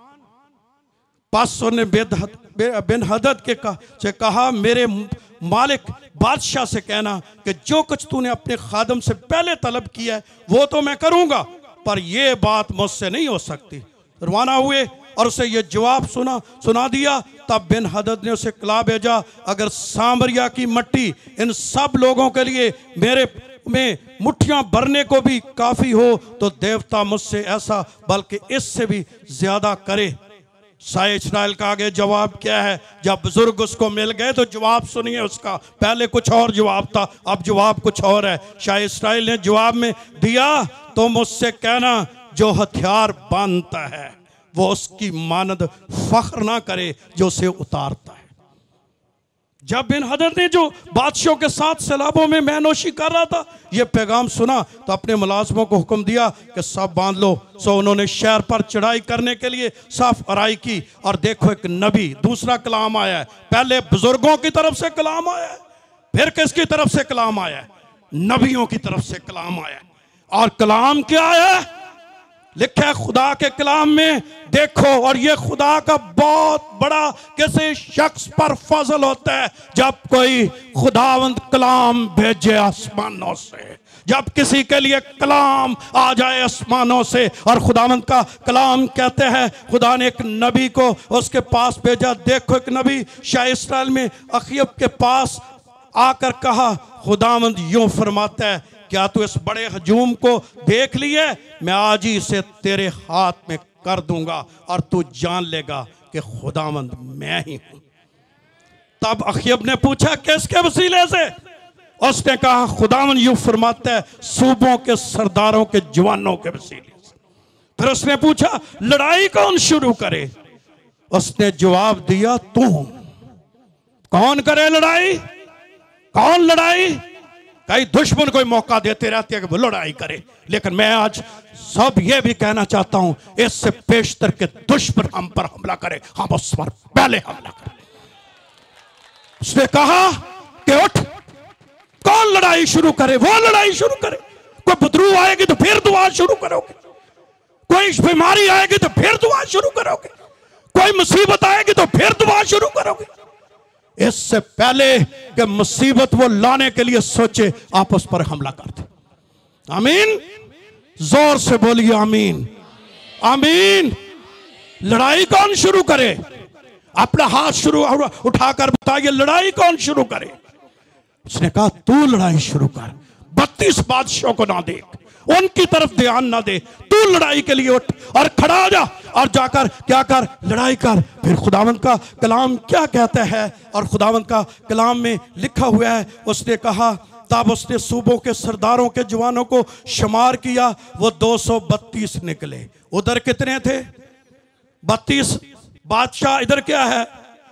पासों ने बिन हदद से कहा, मेरे मालिक बादशाह से कहना कि जो कुछ तूने अपने खादम से पहले तलब किया है वो तो मैं करूंगा, पर यह बात मुझसे नहीं हो सकती। रवाना हुए और उसे यह जवाब सुना दिया। तब बिन हदद ने उसे कला भेजा, अगर सामरिया की मट्टी इन सब लोगों के लिए मेरे में मुट्ठियां भरने को भी काफी हो तो देवता मुझसे ऐसा बल्कि इससे भी ज्यादा करे। साए इस्राएल का आगे जवाब क्या है? जब बुजुर्ग उसको मिल गए तो जवाब सुनिए उसका। पहले कुछ और जवाब था, अब जवाब कुछ और है। शाह इस्राएल ने जवाब में दिया, तो मुझसे कहना जो हथियार बांधता है वो उसकी मानद फख्र ना करे जो उसे उतारता है। जब बिन हदद ने जो बादशाहों के साथ सैलाबों में मैनोशी कर रहा था, ये पैगाम सुना तो अपने मुलाजमों को हुक्म दिया कि सब बांध लो। सो उन्होंने शहर पर चढ़ाई करने के लिए साफ अराई की। और देखो एक नबी, दूसरा कलाम आया है। पहले बुजुर्गों की तरफ से कलाम आया है, फिर किसकी तरफ से कलाम आया है? नबियों की तरफ से कलाम आया है। और कलाम क्या है? लिखा है खुदा के कलाम में, देखो, और ये खुदा का बहुत बड़ा किसी शख्स पर फजल होता है जब कोई खुदावंद कलाम भेजे आसमानों से, जब किसी के लिए कलाम आ जाए आसमानों से। और खुदावंद का कलाम कहते हैं खुदा ने एक नबी को उसके पास भेजा। देखो एक नबी शाह इस्राएल में अखीब के पास आकर कहा, खुदावंद यूं फरमाता है, क्या तू इस बड़े हजूम को देख लिए? मैं आज ही इसे तेरे हाथ में कर दूंगा और तू जान लेगा कि खुदावंद मैं ही हूं। तब अखीब ने पूछा किसके वसीले से? उसने कहा खुदावंद यूं फरमाता है, सूबों के सरदारों के जवानों के वसीले से। फिर उसने पूछा लड़ाई कौन शुरू करे? उसने जवाब दिया तू। कौन करे लड़ाई? कौन लड़ाई? कई दुश्मन कोई मौका देते रहते हैं कि वो लड़ाई करे, लेकिन मैं आज सब ये भी कहना चाहता हूं, इससे पेशतर के दुश्मन हम पर हमला करे, हम उस पर पहले हमला करें। उसने कहा कि उठ, कौन लड़ाई शुरू करे? वो लड़ाई शुरू करे। कोई बदरू आएगी तो फिर दुआ शुरू करोगे, कोई बीमारी आएगी तो फिर दुआ शुरू करोगे, कोई मुसीबत आएगी तो फिर दुआ शुरू करोगे। इससे पहले कि मुसीबत वो लाने के लिए सोचे, आप उस पर हमला कर दे। आमीन, जोर से बोलिए आमीन, आमीन। लड़ाई कौन शुरू करे? अपना हाथ शुरू उठाकर बताइए, लड़ाई कौन शुरू करे? उसने कहा तू लड़ाई शुरू कर। 32 बादशाहों को ना देख, उनकी तरफ ध्यान ना दे, तू लड़ाई के लिए उठ और खड़ा हो जा और जाकर क्या कर? लड़ाई कर। फिर खुदावंद का कलाम क्या कहता है? और खुदावंद का कलाम में लिखा हुआ है, उसने कहा तब उसने सूबों के सरदारों के जवानों को शुमार किया, वो 232 निकले। उधर कितने थे? 32 बादशाह, इधर क्या है?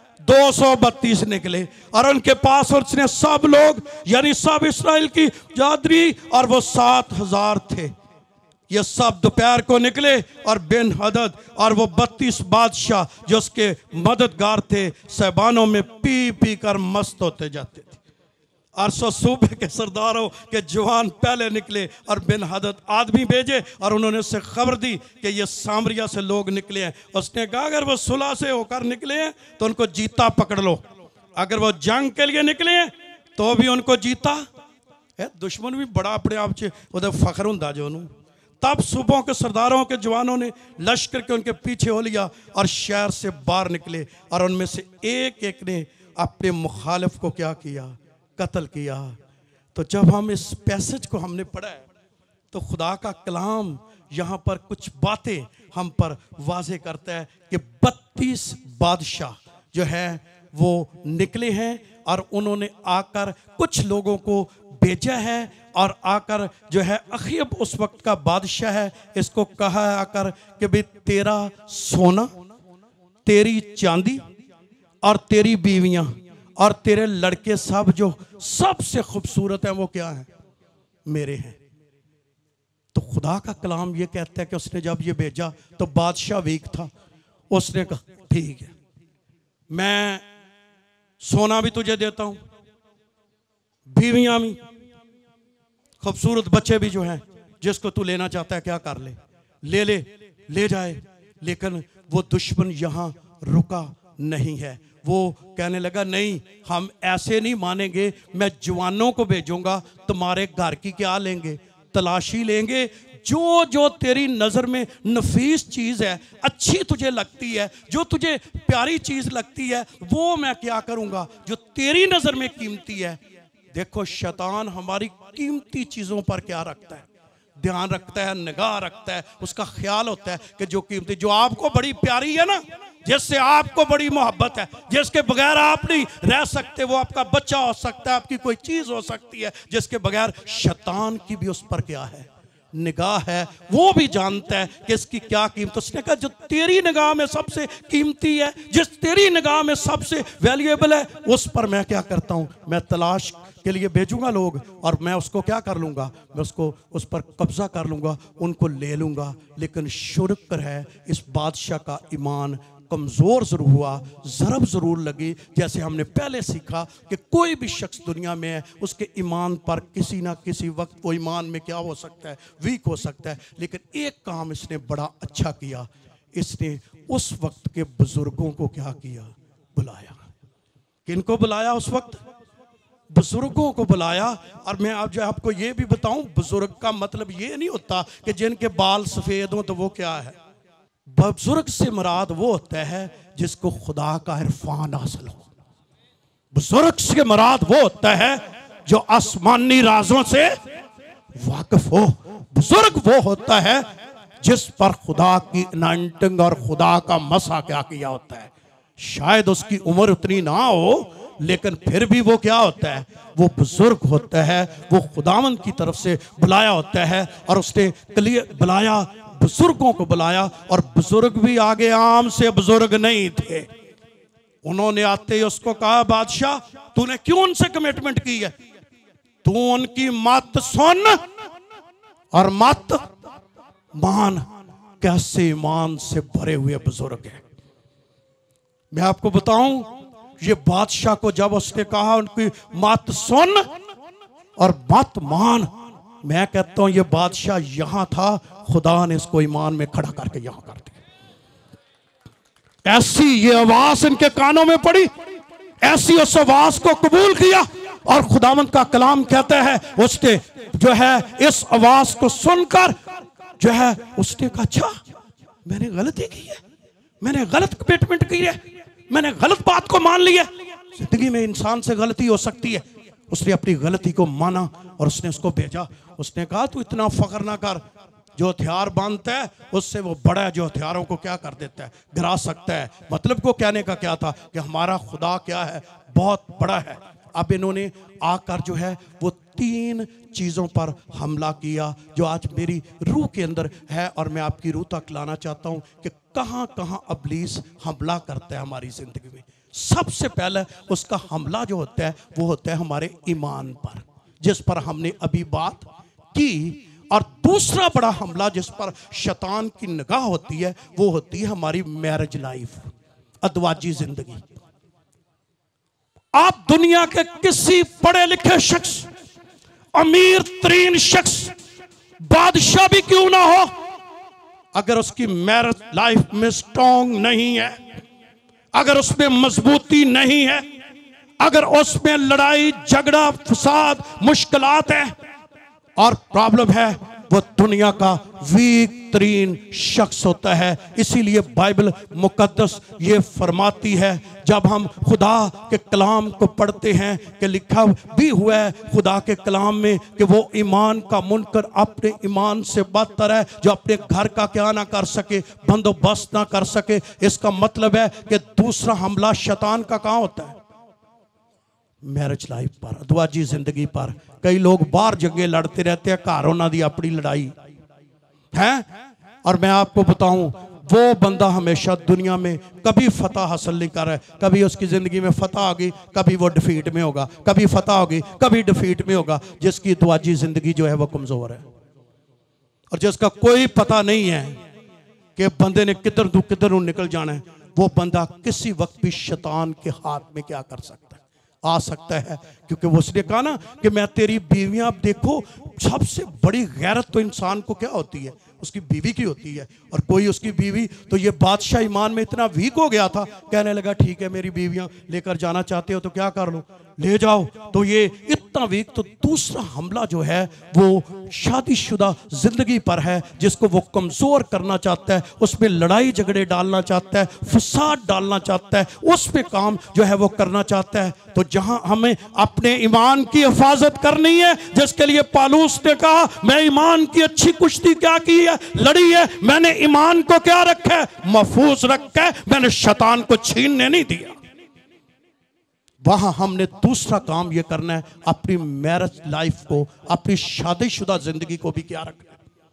232 निकले। और उनके पास उसने सब लोग यानी सब इस्राएल की जादरी, और वो 7000 थे। ये सब दोपहर को निकले और बिन हदद और वो 32 बादशाह जो उसके मददगार थे सहबानों में पी पी कर मस्त होते जाते थे। और सो सूबे के सरदारों के जवान पहले निकले और बिन हदद आदमी भेजे और उन्होंने उससे खबर दी कि ये सामरिया से लोग निकले हैं। उसने कहा अगर वो सुलह से होकर निकले हैं तो उनको जीता पकड़ लो, अगर वो जंग के लिए निकले हैं तो भी उनको जीता है। दुश्मन भी बड़ा अपने आप से उधर फख्र हुंदा जो उन्होंने। तब सूबों के सरदारों के जवानों ने लश्कर के उनके पीछे हो लिया और शहर से बाहर निकले। और उनमें से एक एक ने अपने मुखालिफ को क्या किया? कत्ल किया। तो जब हम इस पैसेज को हमने पढ़ा है तो खुदा का कलाम यहाँ पर कुछ बातें हम पर वाज़े करता है कि 32 बादशाह जो है वो निकले हैं और उन्होंने आकर कुछ लोगों को भेजा है। और आकर जो है अखीब उस वक्त का बादशाह है, इसको कहा है आकर कि भाई तेरा सोना, तेरी चांदी और तेरी बीवियां और तेरे लड़के सब जो सबसे खूबसूरत हैं वो क्या है? मेरे हैं। तो खुदा का कलाम ये कहता है कि उसने जब ये भेजा तो बादशाह वीक था। उसने कहा ठीक है, मैं सोना भी तुझे देता हूं, बीवियां भी, खूबसूरत बच्चे भी जो हैं, जिसको तू लेना चाहता है क्या कर ले, ले ले, ले जाए। लेकिन वो दुश्मन यहां रुका नहीं है। वो कहने लगा नहीं, हम ऐसे नहीं मानेंगे, मैं जवानों को भेजूंगा, तुम्हारे घर की क्या लेंगे? तलाशी लेंगे। जो जो तेरी नज़र में नफीस चीज़ है, अच्छी तुझे लगती है, जो तुझे प्यारी चीज़ लगती है, वो मैं क्या करूंगा जो तेरी नज़र में कीमती है। देखो शैतान हमारी कीमती चीज़ों पर क्या रखता है? ध्यान रखता है, निगाह रखता है, उसका ख्याल होता है कि जो कीमती, जो आपको बड़ी प्यारी है ना, जिससे आपको बड़ी मोहब्बत है, जिसके बगैर आप नहीं रह सकते, वो आपका बच्चा हो सकता है, आपकी कोई चीज़ हो सकती है जिसके बगैर शैतान की भी उस पर क्या है? निगाह है वो भी जानता है कि इसकी क्या कीमत। उसने कहा जो तेरी निगाह में सबसे कीमती है, जिस तेरी निगाह में सबसे वैल्यूएबल है, उस पर मैं क्या करता हूँ, मैं तलाश के लिए भेजूंगा लोग और मैं उसको क्या कर लूँगा, मैं उसको उस पर कब्जा कर लूँगा, उनको ले लूँगा। लेकिन शुक्र है इस बादशाह का ईमान कमज़ोर ज़रूर हुआ, ज़रब ज़रूर लगी। जैसे हमने पहले सीखा कि कोई भी शख्स दुनिया में है, उसके ईमान पर किसी ना किसी वक्त वो ईमान में क्या हो सकता है, वीक हो सकता है। लेकिन एक काम इसने बड़ा अच्छा किया, इसने उस वक्त के बुज़ुर्गों को क्या किया, बुलाया। किनको बुलाया उस वक्त? बुजुर्गों को बुलाया। और मैं आज आपको ये भी बताऊं, बुजुर्ग का मतलब ये नहीं होता कि जिनके बाल सफ़ेद हों तो वो क्या है। बुजुर्ग से मुराद वो होता है जिसको खुदा का इरफान हासिल हो। बुजुर्ग से मुराद वो होता है जो आसमानी राजों से वाकिफ हो। बुजुर्ग वो होता है जिस पर खुदा की अनाइंटिंग और खुदा का मसा क्या किया होता है। शायद उसकी उम्र उतनी ना हो, लेकिन फिर भी वो क्या होता है, वो बुजुर्ग होता है, वो खुदावंद की तरफ से बुलाया होता है। और उसने बुलाया, बुजुर्गों को बुलाया। और बुजुर्ग भी आगे आम से बुजुर्ग नहीं थे। उन्होंने आते ही उसको कहा, बादशाह तूने क्यों उनसे कमिटमेंट की है, तू उनकी मत सुन और मत मान। कैसे ईमान से भरे हुए बुजुर्ग है। मैं आपको बताऊं, ये बादशाह को जब उसने कहा उनकी मत सुन और मत मान, मैं कहता हूं ये बादशाह यहां था, खुदा ने इसको ईमान में खड़ा करके यहां कर दिया। ऐसी ये आवाज इनके कानों में पड़ी, ऐसी उस आवाज को कबूल किया। और खुदावंद का कलाम कहता है उसने जो है इस आवाज को सुनकर जो है उसने कहा, अच्छा मैंने गलती की है, मैंने गलत कमिटमेंट की है, मैंने गलत बात को मान लिया। जिंदगी में इंसान से गलती हो सकती है। उसने अपनी गलती को माना और उसने उसको भेजा। उसने कहा तू इतना फख्र ना कर, जो हथियार बांधता है उससे वो बड़ा है जो हथियारों को क्या कर देता है, गिरा सकता है। मतलब को कहने का क्या था कि हमारा खुदा क्या है, बहुत बड़ा है। अब इन्होंने आकर जो है वो 3 चीज़ों पर हमला किया जो आज मेरी रूह के अंदर है और मैं आपकी रूह तक लाना चाहता हूँ कि कहाँ कहाँ इब्लीस हमला करता है हमारी ज़िंदगी में। सबसे पहले उसका हमला जो होता है वो होता है हमारे ईमान पर, जिस पर हमने अभी बात की। और दूसरा बड़ा हमला जिस पर शैतान की निगाह होती है वो होती है हमारी मैरिज लाइफ, अदवाजी जिंदगी। आप दुनिया के किसी पढ़े लिखे शख्स, अमीर तरीन शख्स, बादशाह भी क्यों ना हो, अगर उसकी मैरिज लाइफ में स्ट्रांग नहीं है, अगर उसमें मजबूती नहीं है, अगर उसमें लड़ाई झगड़ा फसाद मुश्किलात है और प्रॉब्लम है, वो दुनिया का वीक तरीन शख्स होता है। इसीलिए बाइबल मुकद्दस ये फरमाती है, जब हम खुदा के कलाम को पढ़ते हैं कि लिखा भी हुआ है खुदा के कलाम में कि वो ईमान का मुनकर अपने ईमान से बदतर है जो अपने घर का क्या ना कर सके, बंदोबस्त ना कर सके। इसका मतलब है कि दूसरा हमला शैतान का कहाँ होता है, मैरिज लाइफ पर, अदवाजी जिंदगी पर। कई लोग बाहर जंगे लड़ते रहते हैं, घर उन्हों की अपनी लड़ाई है। और मैं आपको बताऊं, वो बंदा हमेशा दुनिया में कभी फतह हासिल नहीं कर रहा है। कभी उसकी जिंदगी में फतह होगी, कभी वो डिफीट में होगा, कभी फतह होगी, कभी डिफीट में होगा। जिसकी अदवाजी जिंदगी जो है वो कमजोर है और जिसका कोई पता नहीं है कि बंदे ने किधर निकल जाना है, वो बंदा किसी वक्त भी शैतान के हाथ में क्या कर सकता है, आ सकता है। क्योंकि वो उसने कहा ना कि मैं तेरी बीवियां, आप देखो सबसे बड़ी गैरत तो इंसान को क्या होती है, उसकी बीवी की होती है। और कोई उसकी बीवी, तो ये बादशाह ईमान में इतना वीक हो गया था, कहने लगा ठीक है मेरी बीवियां लेकर जाना चाहते हो तो क्या कर लो, ले जाओ। तो ये इतना वीक। तो दूसरा हमला जो है वो शादीशुदा जिंदगी पर है, जिसको वो कमजोर करना चाहता है, उसमें लड़ाई झगड़े डालना चाहता है, फसाद डालना चाहता है, उस पे काम जो है वो करना चाहता है। तो जहां हमें अपने ईमान की हिफाजत करनी है, जिसके लिए पालूस ने कहा मैं ईमान की अच्छी कुश्ती क्या की है, लड़ी है, मैंने ईमान को क्या रखा है, महफूज रखा है, मैंने शैतान को छीनने नहीं दिया। वहां हमने दूसरा काम यह करना है, अपनी मैरिज लाइफ को, अपनी शादीशुदा जिंदगी को भी क्या रखना है,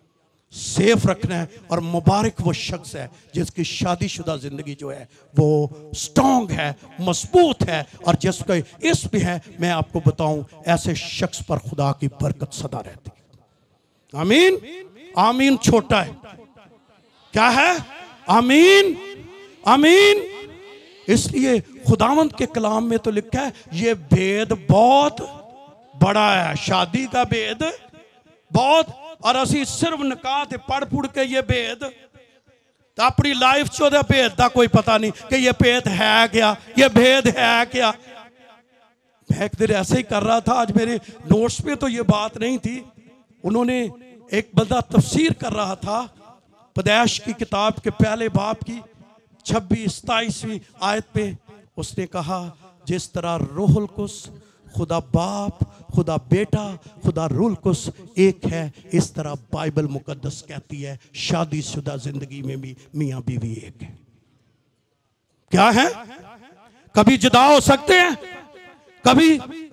सेफ रखना है। और मुबारक वो शख्स है जिसकी शादीशुदा जिंदगी जो है वो स्ट्रॉन्ग है, मजबूत है, और जिसका इस्म भी है। मैं आपको बताऊं, ऐसे शख्स पर खुदा की बरकत सदा रहती है। आमीन। आमीन छोटा है, क्या है? आमीन। आमीन। इसलिए खुदावंद के कलाम में तो लिखा है ये भेद बहुत बड़ा है, शादी का भेद बहुत। और असी सिर्फ निकाह ते पढ़ पुढ़ के ये भेद तो अपनी लाइफ च ओहदा भेद का कोई पता नहीं कि ये भेद है क्या, ये भेद है क्या। मैं एक दिन ऐसे ही कर रहा था, आज मेरे नोट्स में तो ये बात नहीं थी। उन्होंने एक बंदा तफसीर कर रहा था पैदाइश की किताब के पहले बाब की 26-27वीं आयत पे। उसने कहा जिस तरह रूहुल कुस खुदा बाप, खुदा बेटा, खुदा रूहुल कुस एक है, इस तरह बाइबल मुकद्दस कहती है शादीशुदा जिंदगी में भी मियां बीवी एक है। क्या है? कभी जुदा हो सकते हैं, कभी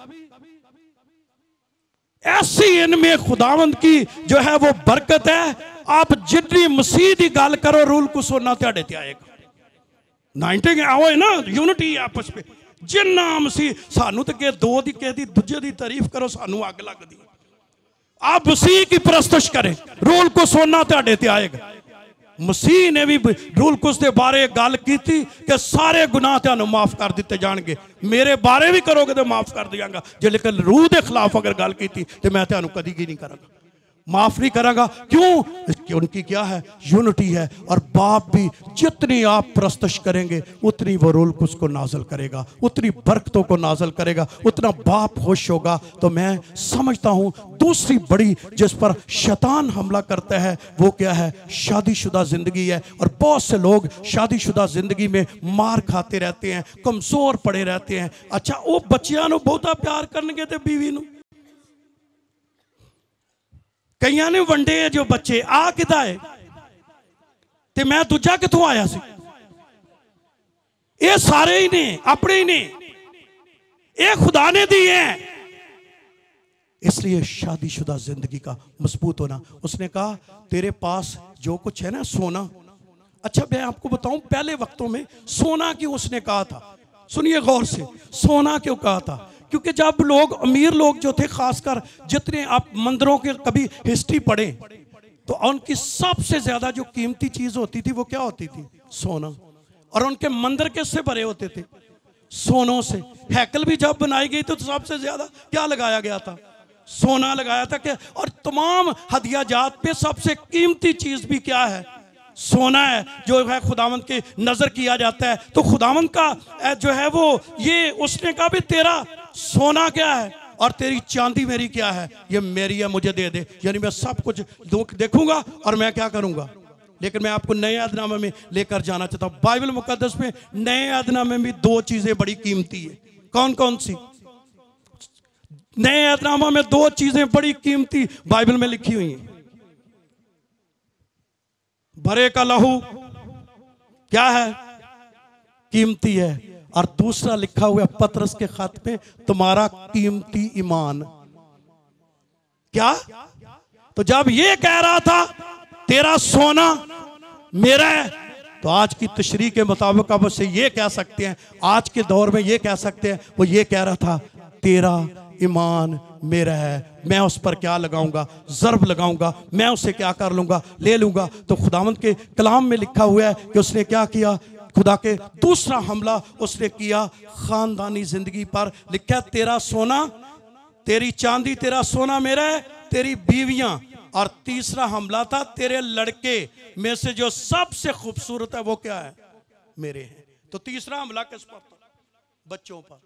ऐसी इनमें खुदावंद की जो है वो बरकत है। आप जितनी मसीह की गल करो रूहुल कुस होना त्याड़े ते आएगा। 90 आओ है ना, यूनिटी आपस में। जिन्ना मसीह सानू तो के दो दी के दी दूजे दी तारीफ करो सानू अग लगदी। आप मसीह की परस्तश करें, रूहुल कुस होना त्याड़े ते आएगा। मसीह ने भी रूहुल कुस के बारे गल की थी कि सारे गुनाह तुहानू माफ कर दिते जाणगे, मेरे बारे भी करोगे तो माफ कर दियांगा। जे लेकिन रूह के खिलाफ अगर गल की थी तो मैं तुहानू कदी की नहीं करांगा, माफ नहीं करांगा। क्यों? कि उनकी क्या है? यूनिटी है। और बाप भी जितनी आप प्रस्तश करेंगे उतनी वो रूहुल कुस को नाजल करेगा, उतनी बरकतों को नाजल करेगा, उतना बाप खुश होगा। तो मैं समझता हूँ दूसरी बड़ी जिस पर शैतान हमला करता है वो क्या है? शादीशुदा जिंदगी है। और बहुत से लोग शादीशुदा जिंदगी में मार खाते रहते हैं, कमजोर पड़े रहते हैं। अच्छा, वो बच्चियां नूं बहुता प्यार करनगे ते बीवी नूं कई ने वंडे जो बच्चे आ किदा है ते मैं दूजा किथों आया सी। ये सारे ही ने, अपने ही ने, ये खुदा ने दी है। इसलिए शादीशुदा जिंदगी का मजबूत होना। उसने कहा तेरे पास जो कुछ है ना सोना। अच्छा, मैं आपको बताऊं पहले वक्तों में सोना क्यों उसने कहा था। सुनिए गौर से, सोना क्यों कहा था? क्योंकि जब लोग अमीर लोग जो थे, खासकर जितने आप मंदिरों के कभी हिस्ट्री पढ़े तो उनकी सबसे ज्यादा जो कीमती चीज होती थी वो क्या होती थी? सोना। और उनके मंदिर किससे भरे होते थे? सोनों से। हैकल भी जब बनाई गई तो सबसे ज्यादा क्या लगाया गया था? सोना लगाया था। क्या? और तमाम हदिया जात पे सबसे कीमती चीज भी क्या है? सोना है, जो है खुदावंद के नजर किया जाता है। तो खुदावंद का जो है वो ये उसने कहा भी तेरा सोना क्या है और तेरी चांदी मेरी क्या है? ये मेरी है, मुझे दे दे। यानी मैं सब कुछ देखूंगा और मैं क्या करूंगा। लेकिन मैं आपको नए अहदनामे में लेकर जाना चाहता हूं। बाइबल मुकद्दस में नए अहदनामे में दो चीजें बड़ी कीमती है। कौन कौन सी? नए अहदनामा में दो चीजें बड़ी कीमती बाइबल में लिखी हुई हैं। भरे का लहू क्या है? कीमती है। और दूसरा लिखा हुआ पतरस के खत पे तुम्हारा कीमती ईमान। क्या? तो जब ये कह रहा था तेरा सोना मेरा है, तो आज की तशरीह के मुताबिक अब उसे ये कह सकते हैं, आज के दौर में ये कह सकते हैं, वो ये कह रहा था तेरा ईमान मेरा है, मैं उस पर क्या लगाऊंगा? ज़र्ब लगाऊंगा, मैं उसे क्या कर लूंगा? ले लूंगा। तो खुदावंद के कलाम में लिखा हुआ है कि उसने क्या किया? खुदा के दूसरा हमला उसने किया खानदानी जिंदगी पर। लिखा तेरा सोना, तेरी चांदी, तेरा सोना मेरा है, तेरी बीवियां। और तीसरा हमला था तेरे लड़के में से जो सबसे खूबसूरत है वो क्या है? मेरे हैं। तो तीसरा हमला किस पर था? बच्चों पर।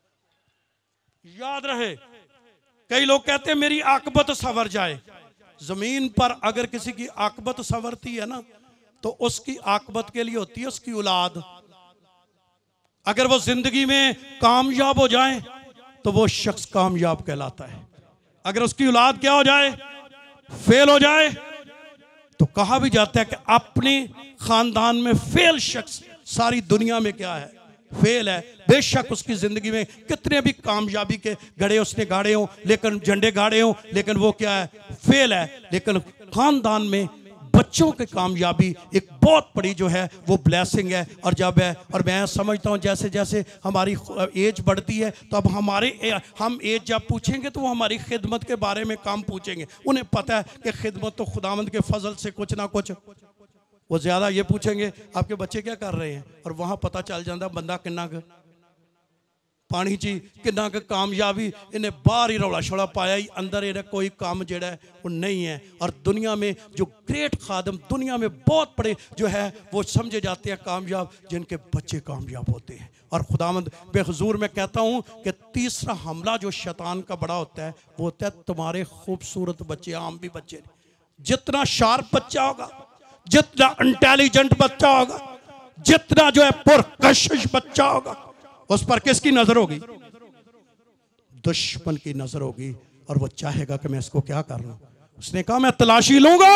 याद रहे, कई लोग कहते हैं मेरी आकबत संवर जाए। जमीन पर अगर किसी की आकबत संवरती है ना तो उसकी आकबत के लिए होती है उसकी औलाद। अगर वो जिंदगी में कामयाब हो जाए तो वो शख्स कामयाब कहलाता है। अगर उसकी औलाद क्या हो जाए? फेल हो जाए। तो कहा भी जाता है कि अपने खानदान में फेल शख्स सारी दुनिया में क्या है? फेल है। बेशक उसकी जिंदगी में कितने भी कामयाबी के घड़े उसने गाड़े हों, लेकिन झंडे गाड़े हों, लेकिन वो क्या है? फेल है। लेकिन खानदान में बच्चों की कामयाबी एक बहुत बड़ी जो है वो ब्लेसिंग है। और जब है, और मैं समझता हूँ जैसे जैसे हमारी एज बढ़ती है तो अब हम एज जब पूछेंगे तो वो हमारी खिदमत के बारे में काम पूछेंगे। उन्हें पता है कि खिदमत तो खुदावंद के फजल से कुछ ना कुछ, वो ज़्यादा ये पूछेंगे आपके बच्चे क्या कर रहे हैं, और वहाँ पता चल जाता बंदा किन्ना पानी ची किन्ना कामयाबी, इन्हें बाहर ही रौला शौला पाया ही, अंदर इन्हें कोई काम जड़ा है वो नहीं है। और दुनिया में जो ग्रेट खादम दुनिया में बहुत बड़े जो है वो समझे जाते हैं कामयाब, जिनके बच्चे कामयाब होते हैं। और खुदावंद बेहुजूर मैं कहता हूँ कि तीसरा हमला जो शैतान का बड़ा होता है वो होता है तुम्हारे खूबसूरत बच्चे, आम भी बच्चे। जितना शार्प बच्चा होगा, जितना इंटेलिजेंट बच्चा होगा, जितना जो है पुरकशिश बच्चा होगा, उस पर किसकी नजर होगी? दुश्मन की नजर होगी। और वो चाहेगा कि मैं इसको क्या कर लूं। उसने कहा मैं तलाशी लूंगा,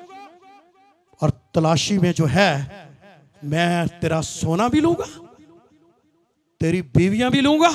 और तलाशी में जो है मैं तेरा सोना भी लूंगा, तेरी बीवियां भी लूंगा,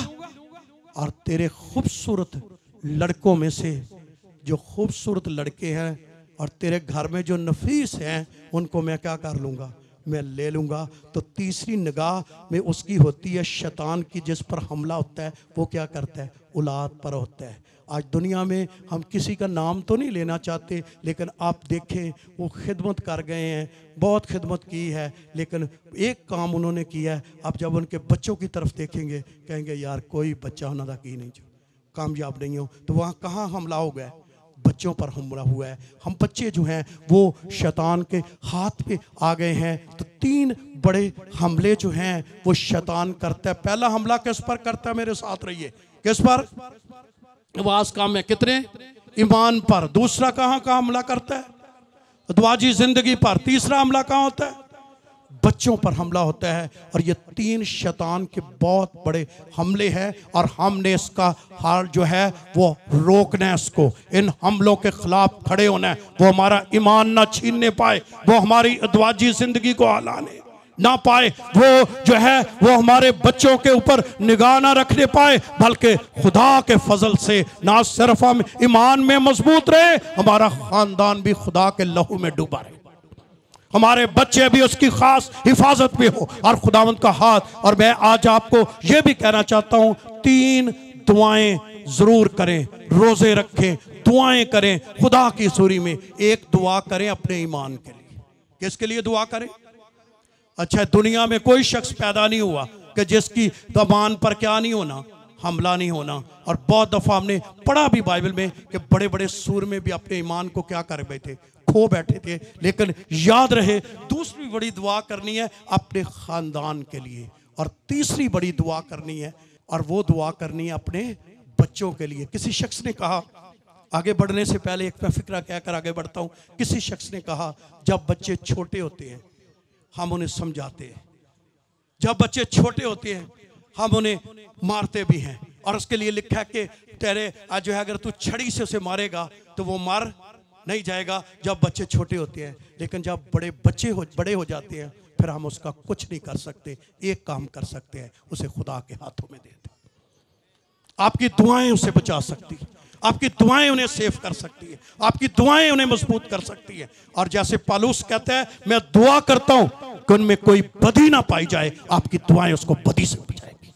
और तेरे खूबसूरत लड़कों में से जो खूबसूरत लड़के हैं और तेरे घर में जो नफीस हैं उनको मैं क्या कर लूंगा, मैं ले लूंगा। तो तीसरी निगाह में उसकी होती है शैतान की, जिस पर हमला होता है वो क्या करता है, औलाद पर होता है। आज दुनिया में हम किसी का नाम तो नहीं लेना चाहते, लेकिन आप देखें वो खिदमत कर गए हैं, बहुत खिदमत की है, लेकिन एक काम उन्होंने किया है। आप जब उनके बच्चों की तरफ देखेंगे कहेंगे यार कोई बच्चा उन्होंने की नहीं जो कामयाब नहीं हो। तो वहाँ कहाँ हमला हो गया, बच्चों पर हमला हुआ है। हम बच्चे जो हैं वो शैतान के हाथ पे आ गए हैं। तो 3 बड़े हमले जो हैं वो शैतान करता है। पहला हमला किस पर करता है, मेरे साथ रहिए, किस पर? वास काम में कितने? ईमान पर। दूसरा कहाँ का हमला करता है? अदवाजी जिंदगी पर। तीसरा हमला कहाँ होता है? बच्चों पर हमला होता है। और ये 3 शैतान के बहुत बड़े हमले हैं, और हमने इसका हाल जो है वो रोकना है। इसको, इन हमलों के खिलाफ खड़े होना है। वो हमारा ईमान ना छीनने पाए, वो हमारी अदवाजी जिंदगी को हिलाने ना पाए, वो जो है वो हमारे बच्चों के ऊपर निगाह ना रखने पाए, बल्कि खुदा के फजल से ना सिर्फ हम ईमान में मजबूत रहे, हमारा खानदान भी खुदा के लहू में डूबा रहे, हमारे बच्चे भी उसकी खास हिफाजत में हो, और खुदावंद का हाथ। और मैं आज आपको ये भी कहना चाहता हूँ 3 दुआएं जरूर करें, रोजे रखें, दुआएं करें खुदा की सूरी में। एक दुआ करें अपने ईमान के लिए। किसके लिए दुआ करें? अच्छा, दुनिया में कोई शख्स पैदा नहीं हुआ कि जिसकी ईमान पर क्या नहीं होना, हमला नहीं होना। और बहुत दफा हमने पढ़ा भी बाइबल में कि बड़े बड़े सूर में भी अपने ईमान को क्या कर बैठे, खो बैठे थे। लेकिन याद रहे दूसरी बड़ी दुआ करनी है अपने खानदान के लिए, और तीसरी बड़ी दुआ करनी है, और वो दुआ करनी है अपने बच्चों के लिए। किसी शख्स ने कहा, आगे बढ़ने से पहले एक मैं फिक्रा कहकर आगे बढ़ता हूँ। किसी शख्स ने कहा जब बच्चे छोटे होते हैं हम उन्हें समझाते हैं, जब बच्चे छोटे होते हैं हम उन्हें मारते भी हैं, और उसके लिए लिखा है कि तेरे आज जो है अगर तू छड़ी से उसे मारेगा तो वो मार नहीं जाएगा जब बच्चे छोटे होते हैं। लेकिन जब बड़े हो जाते हैं फिर हम उसका कुछ नहीं कर सकते। एक काम कर सकते हैं, उसे खुदा के हाथों में दे दे। आपकी दुआएं उसे बचा सकती है, आपकी दुआएं उन्हें सेव कर सकती है, आपकी दुआएं उन्हें मजबूत कर सकती है। और जैसे पौलुस कहता है मैं दुआ करता हूं कि उनमें कोई बदी ना पाई जाए, आपकी दुआएं उसको बदी से बचाएगी।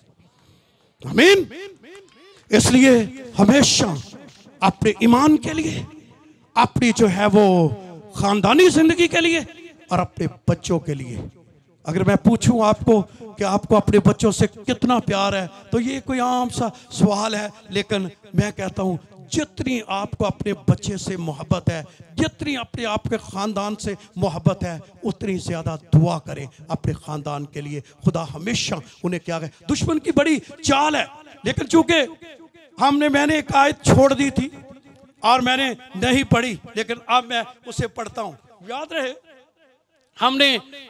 आमीन। इसलिए हमेशा अपने ईमान के लिए, अपनी जो है वो खानदानी जिंदगी के लिए, और अपने बच्चों के लिए, अगर मैं पूछूं आपको कि आपको अपने बच्चों से कितना प्यार है, तो ये कोई आम सा सवाल है। लेकिन मैं कहता हूं जितनी आपको अपने बच्चे से मोहब्बत है, जितनी अपने आपके ख़ानदान से मोहब्बत है, उतनी ज़्यादा दुआ करें अपने ख़ानदान के लिए। खुदा हमेशा उन्हें क्या कहे, दुश्मन की बड़ी चाल है, लेकिन चूंकि मैंने एक आयत छोड़ दी थी और मैंने नहीं पढ़ी, लेकिन अब मैं उसे पढ़ता हूँ। याद रहे हमने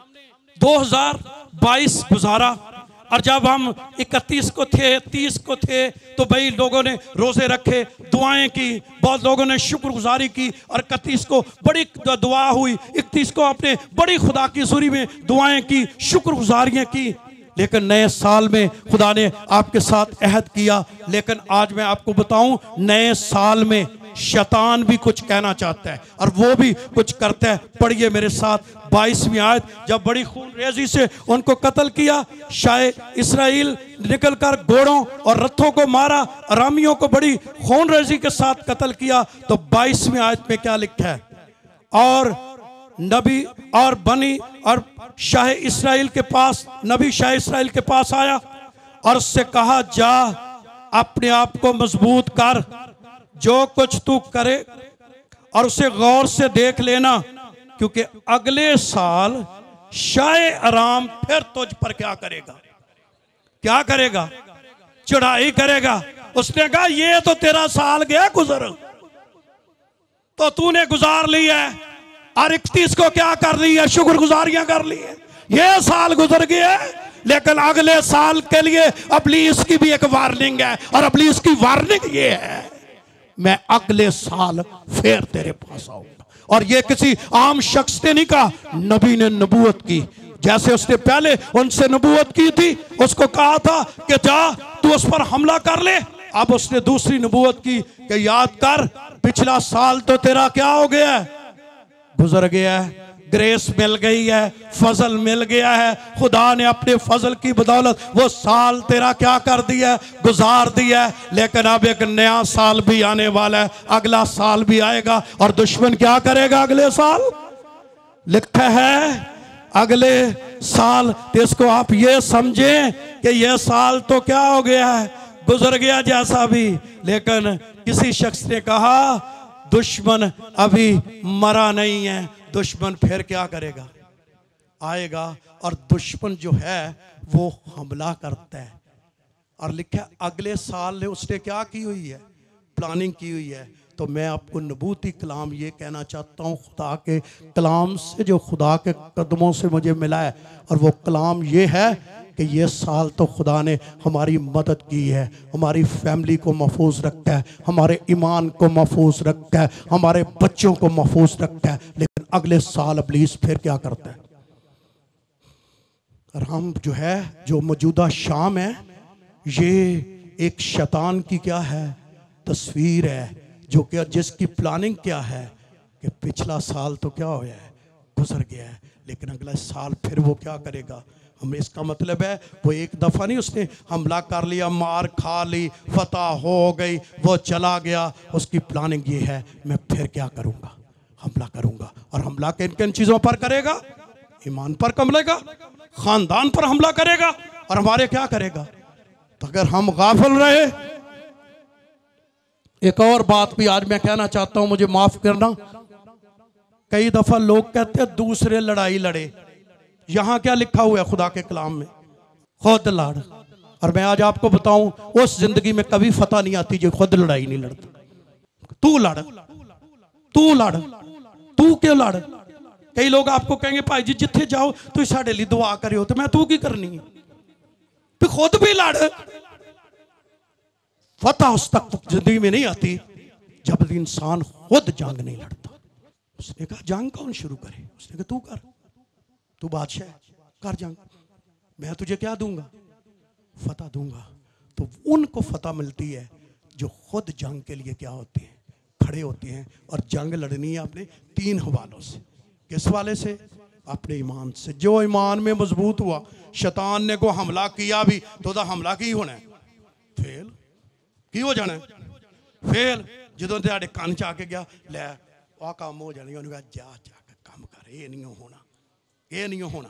2022 गुजारा, और जब हम 31 को थे, 30 को थे, तो भाई लोगों ने रोजे रखे, दुआएं की, बहुत लोगों ने शुक्रगुजारी की, और 31 को बड़ी दुआ हुई, 31 को अपने बड़ी खुदा की सूरी में दुआएं की, शुक्रगुजारियां की। लेकिन नए साल में खुदा ने आपके साथ अहद किया। लेकिन आज मैं आपको बताऊं, नए साल में शैतान भी कुछ कहना चाहता है और वो भी कुछ करता है। पढ़िए मेरे साथ 22वीं आयत, जब बड़ी खूनरेजी से उनको कत्ल किया, शाये इसराइल निकलकर घोड़ों और रथों को मारा, अरामियों को बड़ी खूनरेजी के साथ कत्ल किया। तो 22वीं आयत में क्या लिखा है, और नबी और बनी और शाह इसराइल के पास, नबी शाह इसराइल के पास आया और उससे कहा, जा अपने आप को मजबूत कर, जो कुछ तू करे और उसे गौर से देख लेना, क्योंकि अगले साल शाह अराम फिर तुझ पर क्या करेगा, क्या करेगा, चढ़ाई करेगा। उसने कहा ये तो तेरा साल गया गुजर, तो तूने गुजार लिया है और 31 को क्या कर ली है, शुक्रगुजारियां कर ली है। ये साल गुजर गया, लेकिन अगले साल के लिए इब्लीस की भी एक वार्निंग है, और इब्लीस की वार्निंग ये है, मैं अगले साल फिर तेरे पास आऊंगा। और ये किसी आम शख्स ने नहीं कहा, नबी ने नबूवत की। जैसे उसने पहले उनसे नबूवत की थी, उसको कहा था कि जा तू उस पर हमला कर ले, अब उसने दूसरी नबूवत की कि याद कर पिछला साल तो तेरा क्या हो गया है, गुजर गया है, ग्रेस मिल गई है, फजल मिल गया है, खुदा ने अपने फजल की बदौलत वो साल तेरा क्या कर दिया है, गुजार दिया है। लेकिन अब एक नया साल भी आने वाला है, अगला साल भी आएगा, और दुश्मन क्या करेगा अगले साल, लिखा है अगले साल। तो इसको आप ये समझें कि ये साल तो क्या हो गया है, गुजर गया जैसा भी। लेकिन किसी शख्स ने कहा दुश्मन अभी मरा नहीं है, दुश्मन फिर क्या करेगा, आएगा, और दुश्मन जो है वो हमला करता है। और लिखा अगले साल उसने क्या की हुई है, प्लानिंग की हुई है। तो मैं आपको नबूती कलाम ये कहना चाहता हूँ, खुदा के कलाम से जो खुदा के कदमों से मुझे मिला है, और वो कलाम ये है कि ये साल तो खुदा ने हमारी मदद की है, हमारी फैमिली को महफूज रखा है, हमारे ईमान को महफूज रखा है, हमारे बच्चों को महफूज रखा है। लेकिन अगले साल इब्लीस फिर क्या करता है, राम जो है, जो मौजूदा शाम है, ये एक शैतान की क्या है, तस्वीर है, जो कि जिसकी प्लानिंग क्या है कि पिछला साल तो क्या होया है, गुजर गया है, लेकिन अगला साल फिर वो क्या करेगा। हमें इसका मतलब है वो एक दफ़ा नहीं उसने हमला कर लिया, मार खा ली, फतह हो गई, वो चला गया। उसकी प्लानिंग ये है, मैं फिर क्या करूँगा, हमला करूँगा। और हमला किन किन चीज़ों पर करेगा, ईमान पर कमलेगा, ख़ानदान पर हमला करेगा, और हमारे क्या करेगा। तो अगर हम गाफिल रहे, एक और बात भी आज मैं कहना चाहता हूँ, मुझे माफ़ करना, कई दफ़ा लोग कहते हैं दूसरे लड़ाई लड़े। यहाँ क्या लिखा हुआ है खुदा के कलाम में, खुद लड़। और मैं आज आपको बताऊं, उस जिंदगी में कभी फतह नहीं आती जो खुद लड़ाई नहीं लड़ता। तू लड़, तू लड़, तू क्यों लड़। कई लोग आपको कहेंगे भाई जी जिथे जाओ तुम साडे लिए दुआ करो, तो मैं तू की करनी है, तो खुद भी लड़। फतह उस तक जिंदगी में नहीं आती जब इंसान खुद जंग नहीं लड़ता। उसने कहा जंग कौन शुरू करे, उसने कहा तू कर, तू बादशाह कर जंग, मैं तुझे क्या दूंगा, फतह दूंगा। तो उनको फतह मिलती है जो खुद जंग के लिए क्या होते हैं, खड़े होते हैं। और जंग लड़नी है अपने 3 हवालों से। किस वाले से, अपने ईमान से। जो ईमान में मजबूत हुआ, शैतान ने को हमला किया भी तो हमला की होना है, फेल की हो जाना है, फेल। जो तेरे कान च आके गया लै आ काम हो जाने, उन्होंने कहा जा जाकर काम कर, ये नहीं होना, ये नहीं होना,